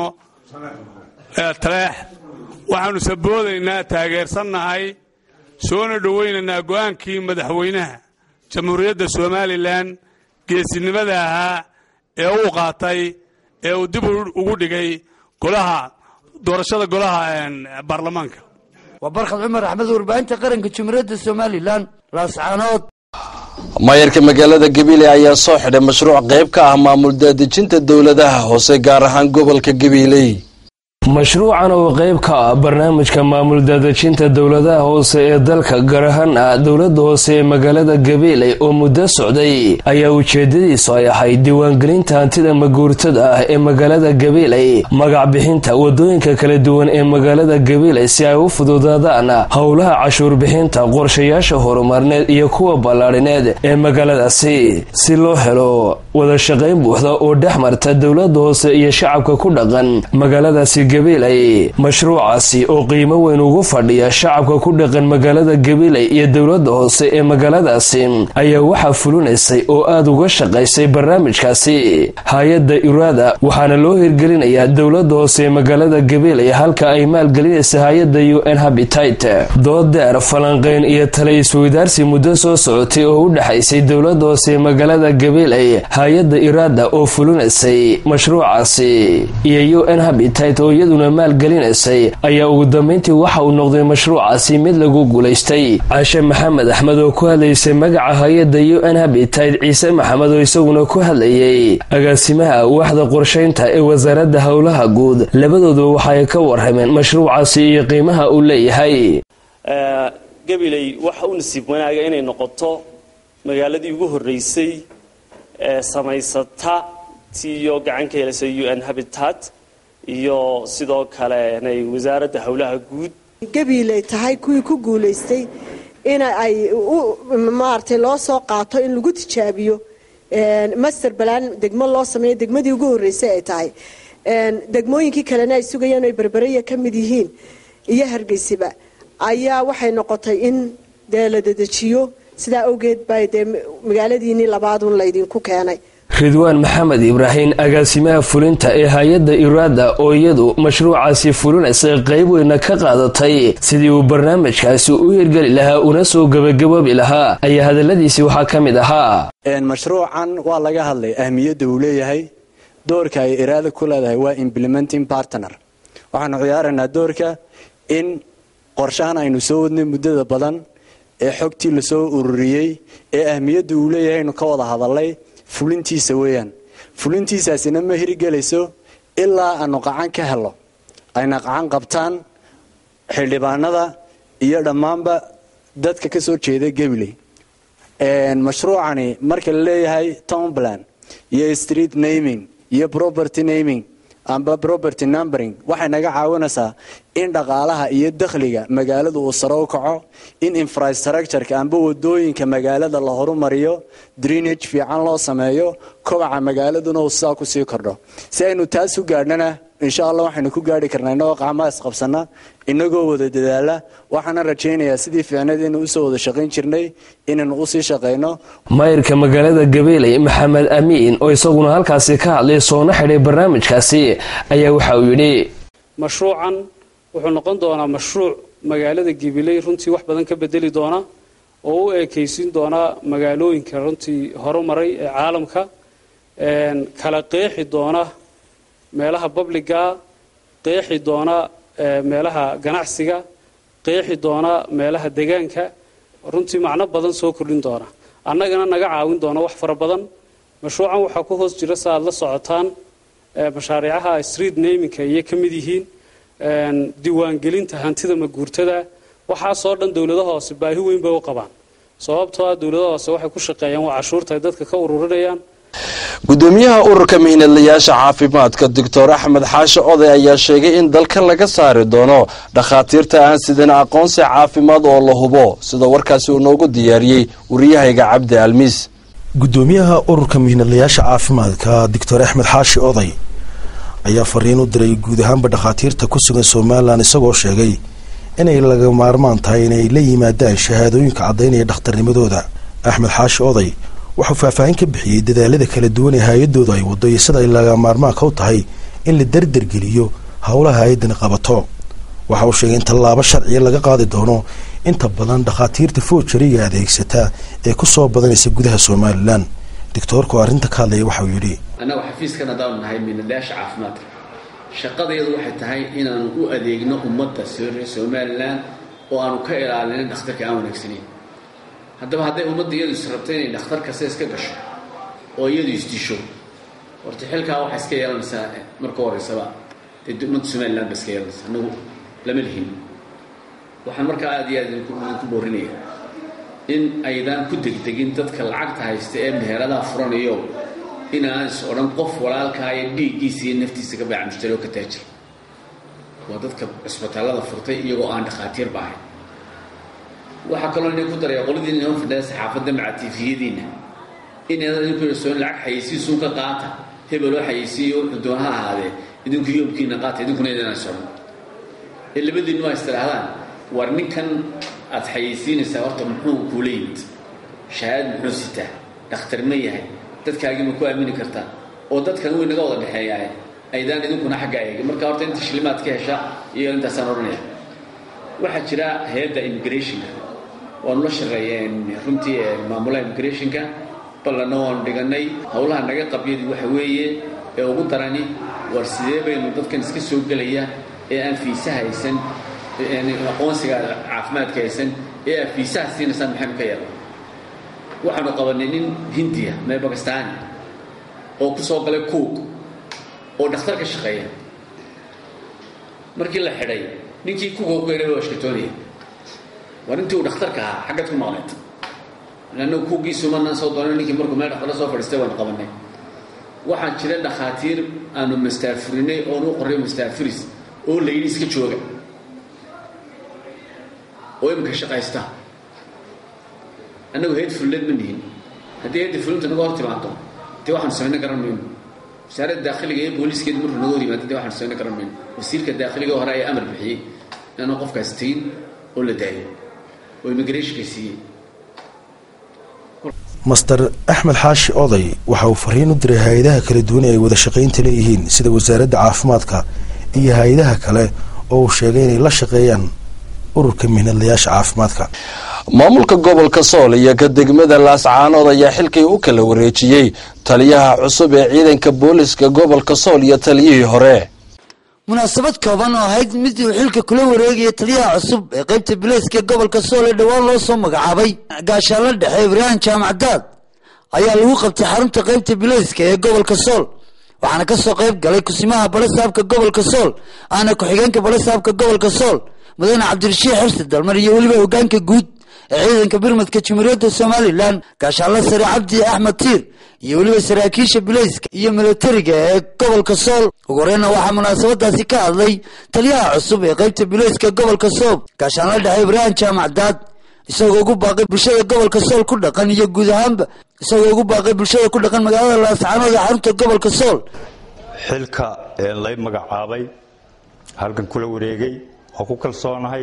taleex waxaanu saboodaynaa taageersannahay soona dhowaynaynaa go'aankii madaxweynaha jamhuuriyadda Somaliland geesinimada ahaa ee uu qaatay ee uu dib ugu dhigay golaha doorashada golaha baarlamaanka وبرخد عمر أحمد وربانت قرن كجمهورية Somaliland laascaanood maayarka magaalada Gabiley ayaa soo xidhay mashruuc qayb ka ah maamul daadejinta dawladaha hoose gaar ahaan gobolka Gabiley mashruucan oo qayb ka ah barnaamijka maamul daadejinta dawladaha hoose ee dalka gaar ahaan dawladda hoose ee magaalada Gabiley oo muddo socday ayaa ujeedadiisu ay ahayd diiwaangelinta hantida maguurtada ah ee magaalada Gabiley magac bixinta wadooyinka kala duwan ee magaalada Gabiley si ay u fududaadaan howlaha cashuur bixinta qorshayaasha horumarneed iyo kuwa ballaarineed ee magaaladaasi si loo helo wada shaqayn buuxda oo dhexmarta dawladda hoose iyo shacabka ku dhaqan magaaladaasi Gabiley mashruucaasi oo qiimo weyn ugu fadhiya shacabka ku dhaqan magaalada Gabiley iyo dawladda hoose ee magaaladaasi ayaa waxa fulinaysay oo aad uga shaqaysay barnaamijkaasi hay'adda Iraada waxaana loo hirgelinayaa dawladda hoose ee magaalada Gabiley halka ay maalgelinaysa hay'adda UN Habitat doodeer falanqeyn iyo talo isweydaarsi muddo soo socotay oo u dhaxaysay dawladda hoose ee magaalada Gabiley hay'adda Iraada oo fulinaysay mashruucaasi iyo UN Habitat oo iyaduna maalgelinaysay ayaa ugu dambeyntii waxa uu noqday mashruucaasi mid lagu guuleystay Caashe Maxamed Axmed oo ku hadlaysay magaca hay'adda UN Habitat Ciise Maxamed oo isaguna ku hadlayay agaasimaha waaxda qorsheynta ee wasaaradda howlaha guud labadoodu waxay ka warrameen mashruucaasi iyo qiimaha uu leeyahay Gabiley waxa uu nasiib wanaaga inay noqoto magaaladii ugu horeysay ee samaysata tiyo gacan ka helaysa UN Habitat iyo sidoo kale inay wasaaradda howlaha guud Gabiley tahay kuwii ku guuleystay in ay maartay loo soo qaato in lagu tijaabiyo master plan degmo loo sameeyo degmadii ugu horeysay ay tahay degmooyinkii kalena ay sugayaan ay barbaraya ka mid yihiin iyo Hargeysa ayaa waxay noqotay in la dedejiyo sida awgeed bay magaaladiini labaad un laydinku keenay Ridwaan Maxamed Ibrahim agaasimaha fulinta ee hay'adda Iraada oo iyadu mashruucaasi fulinaysay qayb weyn ka qaadatay sidii uu barnaamijkaasi u hirgeli lahaa una soo gabagaboobi lahaa ayaa hadaladiisi waxa ka mid ahaa mashruucan waa laga hadlay ahmiyadda uu leeyahay doorka ay Iraada ku leedahay waa implementing partner waxaanu ciyaaraynaa doorka in qorshahan aynu soo wadnay muddada badan ee xogtii la soo ururiyay ee ahmiyadda uu leeyahay inuu ka wada hadalay fulintiisa weeyaan fulintiisaasina ma hirgelayso ilaa aanu qacan ka helo ayna qacan qabtaan xildhibaanada iyo dhammaanba dadka ka soo jeeda Gabiley mashruucani marka la leeyahay town plan iyo street naming iyo property naming amba property numbering waxay naga caawinaysaa in dhaqaalaha iyo dakhliga magaalada uu sare u kaco in infrastructure-ka amba wadooyinka magaalada la horumariyo drainage fiican loo sameeyo kobaca magaaladuna uu saa ku sii kordho si aynu taas u gaadhnana insha Allah waxaynu ku gaari karnaa inagoo qacmaha isqabsana inagoo wada dadaala waxaan rajaynayaa sidii fiicneed inuu u soo wada shaqayn jirnay inaan u sii shaqeyno maayirka magaalada Gabiley Maxamed Amiin oo isaguna halkaasi ka hadlay soo xidhay barnaamijkaasi ayaa waxa uu yiri mashruucan wuxuu noqon doonaa mashruuc magaalada Gabiley runtii wax badan ka bedeli doona oo u eekaysiin doona magaalooyinka runtii horumaray ee caalamka kala qeexi doona meelaha publica qeexi doona meelaha ganacsiga qeexi doona meelaha deegaanka runtii macno badan soo kordhin doona annagana naga caawin doona wax fara badan mashruucan waxa ku hoos jira saad la socotaan mashaariicaha street naming iyo kamid yihiin diiwaangelinta hantida maguurtada waxaasoo dhan dowladaha hoose baahi weyn bay u qabaan sababtoo ah dowladaha hoose waxay ku shaqeeyaan waa cashuurta ay dadka ka ururinayaan gudoomiyaha ururka mihnadlayaasha caafimaadka doctor axmed xaashi oday ayaa sheegay in dalka laga saari doono dhakhaatiirta aan sidan aqoonsi caafimaad oo la hubo sida warkaasi uu noogu diyaariyey wariyahayga cabdi almiis gudoomiyaha ururka mihnadlayaasha caafimaadka doctor axmed xaashi oday ayaa fariin u diray guud ahaanba dhakhaatiirta ku sugan Soomaaliland isagoo sheegay inay laga maarmaan tahay inay la yimaadaan shahaadooyinka caddaynaya dhakhtarnimadooda axmed xaashi oday wuxuu faahfaahin ka bixiyay dadaalada kala duwan ee hay'adooda ay wado iyo sida ay laga maarmaanka u tahay in la dardargeliyo howlaha hay'adan qabato waxa uu sheegay in tallaabo sharci laga qaadi doono inta badan dhakhaatiirta foojariga adeegsata ee ku soo badanaysa gudaha Soomaaliland doctorku arrinta ka hadlay waxa uu yiri anagu xafiiskana daan nahay mihnadlayaasha caafimaadka shaqadeedu waxay tahay inaan u adeegno ummadda Soomaaliland oo aanu ka ilaalino dhakhtarka aan wanaagsaneyn haddaba hadday ummadda iyadu israbtay inay dhakhtar kasta iska gasho oo iyadu isdisho horta xilkaa waxay iska yeelanaysaa marka horeysaba ummadda Soomaaliland bas ka yeelanaysa anagu lama lihin waxaan markaa aad iyo aad ku boorinaya in aydan ku degdegin dadka lacagta haysta ee meheradaha furanayo inaan is odhan qof walaalkaa iyo dhiiggiisa iyo naftiisa ka baaca mushtari oo ka taajir waa dadka cisbitaalada furtay iyagoo aan dhakhaatiir ba ahayn waxaa kaloo inay ku daraya qoladiina inoo fadhiya saxaafadda maca tiifiyadiina inaad idinku soo lacag xayeysiisuun ka qaata hebel oo xayeysiiyo doonaha ahaadee idinku yoobkiina qaata idinkuna idinaan socon ee labadiinu waa istirahdaan war ninkan aad xayeysiinaysaa horta muxuu kuula yimid shahaad muxuu sitaa dhakhtar ma yahay dadkaagii ma ku aamini kartaa oo dadkan way naga wada dhexeeyaa aydaan idinkuna xagga eega marka horta inta shilimaad ka hesha iyo intaasaan odhanaya waxaa jira hay'adda immigrationka waanu la shaqeeyeen runtii maamulaha immigrationka ballanna waanu dhiganay howlaha naga qabyadii waxa weeye ee ugu darani war sidee baynu dadkan iska soo gelaya ee aan fiisaha haysan aqoonsiga caafimaadka haysan ee aan fiisaha siinaysaan maxaynu ka yeelnaa waxaanu qabanay nin hindiya mee bakistaan oo ku soo galay cook oo dhakhtar ka shaqeeya markii la xidhay ninkii kuuga ku yeeray waa shaqatoonaya war intii uu dhakhtarka ahaa xaggaad ku maqleed lanna kuugiisu manaan soo doonay ninkii markuu meel dhakhtar soo fadhiistay waan qabanay waxaan jira dhakhaatiir aanu mastaafurinay oo nu qoray mastaafuris oo la yidhi iska jooga oo imika shaqaysta annagu heed fullad ma nihin haddii heedda fulinta naga hor timaado dee waxaanu samayna garan mayno wasaaradda daakhiliga iyo booliiskeeda markuu naga hor yimaado dee waxaanu samayna garan mayno wasiirka daakhiliga hore ayaa amar bixiyey inaanu qofkaas tegin oo la daayo oo immigrationka siiyey master axmed xaashi oday waxa uu fariin u diray hay'adaha kala duwan ee ay wada shaqaynta leeyihiin sida wasaaradda caafimaadka iyo hay'adaha kale oo uu sheegay inay la shaqeeyaan ururka mihnadlayaasha caafimaadka maamulka gobolka Sool iyo ka degmada Laascaanood ayaa xilkay u kala wareejiyay taliyaha cusub ee ciidanka booliska gobolka Sool iyo taliyihii hore munaasabad kooban oo ahayd mid uu xilka kula wareegay taliyaha cusub ee qaybta booliska gobolka Sool ee dhawaan loo soo magacaabay gaashaale dhexe Ibrahim Jaamacadaad ayaa lagu qabtay xarunta qaybta booliska ee gobolka Sool waxaana ka soo qayb galay kusimaha balasaabka gobolka Sool ana ku xigeenka balasaabka gobolka Sool mudane Cabdirashiid Xirsi Dalmar iyo waliba hoggaanka guud ciidanka birmadka Jamhuuriyadda Soomaaliland gaashaale sare Cabdi Axmed Tiir iyo waliba saraakiisha booliska iyo militariga ee gobolka Sool ugu horeeyna waxaa munaasabadaasi ka hadlay taliyaha cusub ee qaybta booliska gobolka Sool gaashaale dhexe Ibrahim Jaamacadaad isagoo ugu baaqay bulshada gobolka Sool ku dhaqan iyo guud ahaanba isagoo ugu baaqay bulshada ku dhaqan magaalada Laascaanood ee xarunta gobolka Sool xilka ee la magacaabay halkan kula wareegay oo ku kalsoonahay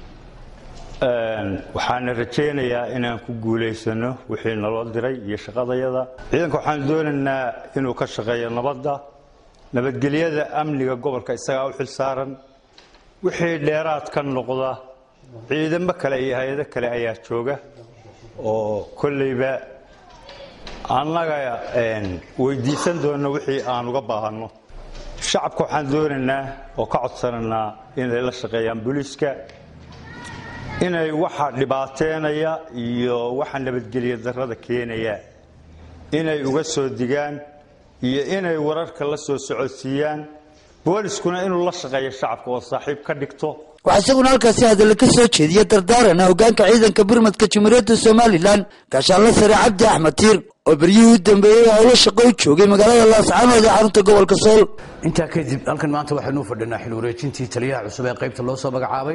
waxaan rajaynayaa inaan ku guuleysano wixii naloo diray iyo shaqadayada ciidanka waxaan doonaynaa inuu ka shaqeeyo nabadgelyada amniga gobolka isaga u xil saaran wixii dheeraad ka noqda ciidamo kale iyo hay'ado kale ayaa jooga oo kullayba annaga weydiisan doona wixii aan uga baahano shacabka waxaan doonaynaa oo ka codsanaynaa inay la shaqeeyaan booliiska inay waxa dhibaateynaya iyo waxa nabadgelyo darrada keenaya inay uga soo digaan iyo inay wararka la soo socodsiiyaan booliskuna inuu la shaqeeyo shacabka oo saaxiib ka dhigto waxaa isaguna halkaasi hadalla ka soo jeediya dardaarana hoggaanka ciidanka birmadka jamhuuriyadda somalilan gaashaanle sare cabdi axmed tiir oo beryihii u dambeeyey howlo shaqo u joogay magaalada laascaanood ee xarunta gobolka sool. intaa kadib halkan maanta waxaynu fadhinaa xil wareejintii taliyaha cusub ee qaybta loo soo magacaabay.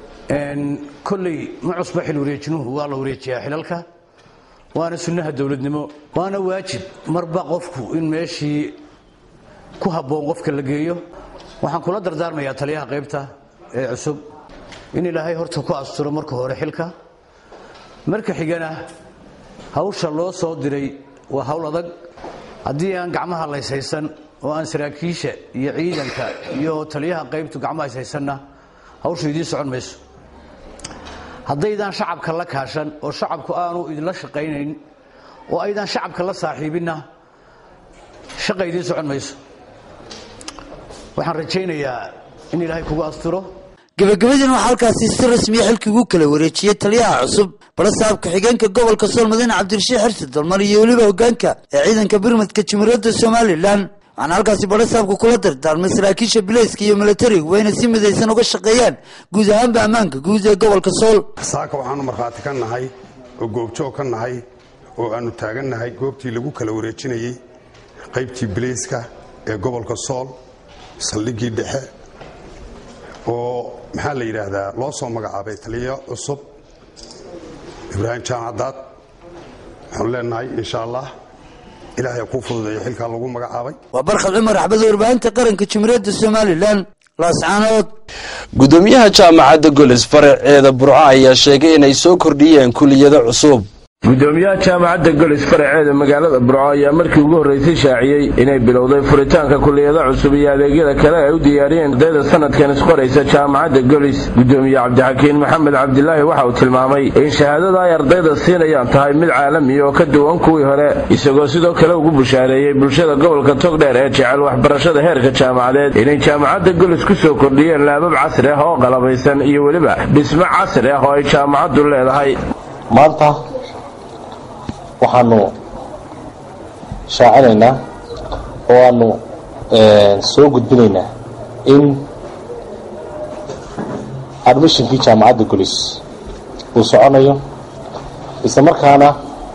kolley ma cusba xil wareejinuhu waa la wareejiyaa xilalka waana sunnaha dowladnimo waana waajib marba qofku in meeshii ku habboon qofka la geeyo. waxaan kula dardaarmayaa taliyaha qaybta ee cusub in ilaahay horta ku asturo marka hore xilka, marka xigana hawsha loo soo diray waa hawl adag. haddii aan gacmaha laysaysan oo aan saraakiisha iyo ciidanka iyo taliyaha qaybtu gacmaha haysanna hawshu idiin socon mayso. haddaydaan shacabka la kaashan oo shacabku aanu idinla shaqaynayn oo aydaan shacabka la saaxiibinna shaqa idiin socon mayso. waxaan rajaynayaa in ilaahay kugu asturo. gabagabadiina waxaa halkaasi si rasmiya xilkii ugu kala wareejiyey taliyaha cusub barasaabka xigeenka gobolka sool mudane cabdirashiid xirsi dalmar iyo weliba hoggaanka ee ciidanka birmadka jamhuuriyadda somalilan. waxaana halkaasi barasaabku kula dardaarmay saraakiisha bilayska iyo milatariga waa inay si midaysan uga shaqeeyaan guud ahaanba ammaanka guud ee gobolka sool. saaka waxaanu markhaati ka nahay oo goobjoog ka nahay oo aanu taagannahay goobtii lagu kala wareejinayey qaybtii bilayska ee gobolka sool saldhiggii dhexe oo maxaa la yidhaahdaa loo soo magacaabay taliyo cusub ibraahim jaamacadaad. waxaanu leenahay insha allah ilaahay kuu fududeeyo xilkaa lagu magacaabay. waa barkhad cumar axmed warbaahinta qaranka jamhuuriyadda somalilan laascaanood. gudoomiyaha jaamacadda golis faraceeda burco ayaa sheegay inay soo kordhiyeen kuliyado cusub. gudoomiyaha jaamacadda golis faraceeda magaalada burco ayaa markii ugu horreysay shaaciyey inay bilowday furitaanka kuliyada cusub iyo adeegyada kale ay u diyaariyeen ardayda sanadkan isqoraysa jaamacadda golis. gudoomiye cabdixakiin maxamed cabdilaahi waxa uu tilmaamay in shahaadada ay ardayda siinayaan tahay mid caalami oo ka duwan kuwii hore, isagoo sidoo kale ugu bushaareeyey bulshada gobolka togdheer ee jecel waxbarashada heerka jaamacadeed inay jaamacadda golis ku soo kordhiyeen laabab casri ah oo qalabaysan iyo weliba dhismo casri ah oo ay jaamacaddu leedahay. maanta waxaanu shaacinaynaa oo aanu soo gudbinaynaa in admissionkii jaamacadda golis uu soconayo, isla markaana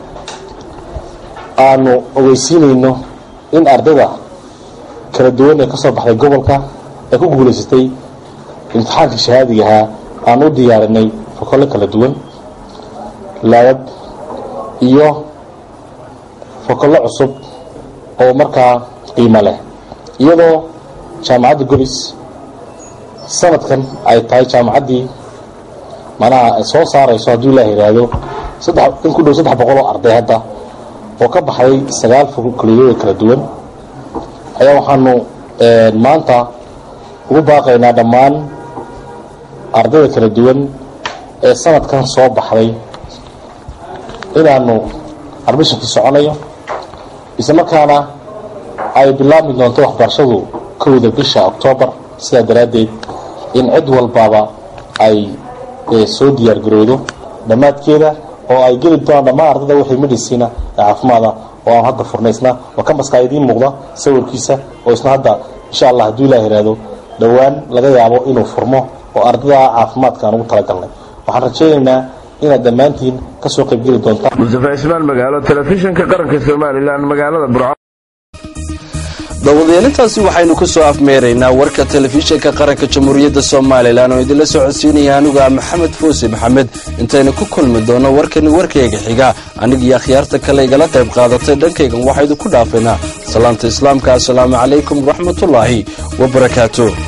aanu ogeysiinayno in ardayda kala duwan ee ka soo baxday gobolka ee ku guulaysatay imtixaankii shahaadiga ahaa aan u diyaarinay fokolle kala duwan, laabab iyo fokollo cusub oo markaa qiimo leh, iyadoo jaamacadda golis sanadkan ay tahay jaamacaddii manaha soo saarayso hadduu ilaah yidhaahdo in ku dhow 300 oo arday hadda oo ka baxday 9 kuliyado kala duwan. ayaa waxaanu maanta ugu baaqaynaa dhammaan ardayda kala duwan ee sanadkan soo baxday inaanu admissionkii soconayo, isla markaana ay bilaabmi doonto waxbarashadu 1 bisha Oktoobar. sidaa daraaddeed in cid walbaaba ay soo diyaargarowdo dhammaadkeeda oo ay geli doonaan dhammaan ardayda wixii medicina caafimaada oo aan hadda furnaysna oo ka maskaa idiin muuqda sawirkiisa oo isna hadda insha allah hadduu ilaah yidhaahdo dhowaan laga yaabo inuu furmo oo ardayda caafimaadka aan ugu talagalnay. waxaan rajaynaynaa inaad dhammaantiin ka soo qaybgeli doontaan. mustafa ismaan magaalo telefishinka qaranka somalilan magaalada burco. dawadeelintaasi waxaynu ku soo afmeeraynaa warka telefishinka qaranka jamhuuriyadda somalilan oo idinla soo codsiinaya anigu maxamed fuusi maxamed. intaynu ku kulmi doono warkani warkayga xiga anigiyo akhyaarta kale igala qayb qaadatay dhankaygan waxaynu ku dhaafaynaa salaanta islaamka. assalaamu calaykum waraxmatullaahi wabarakaatuh.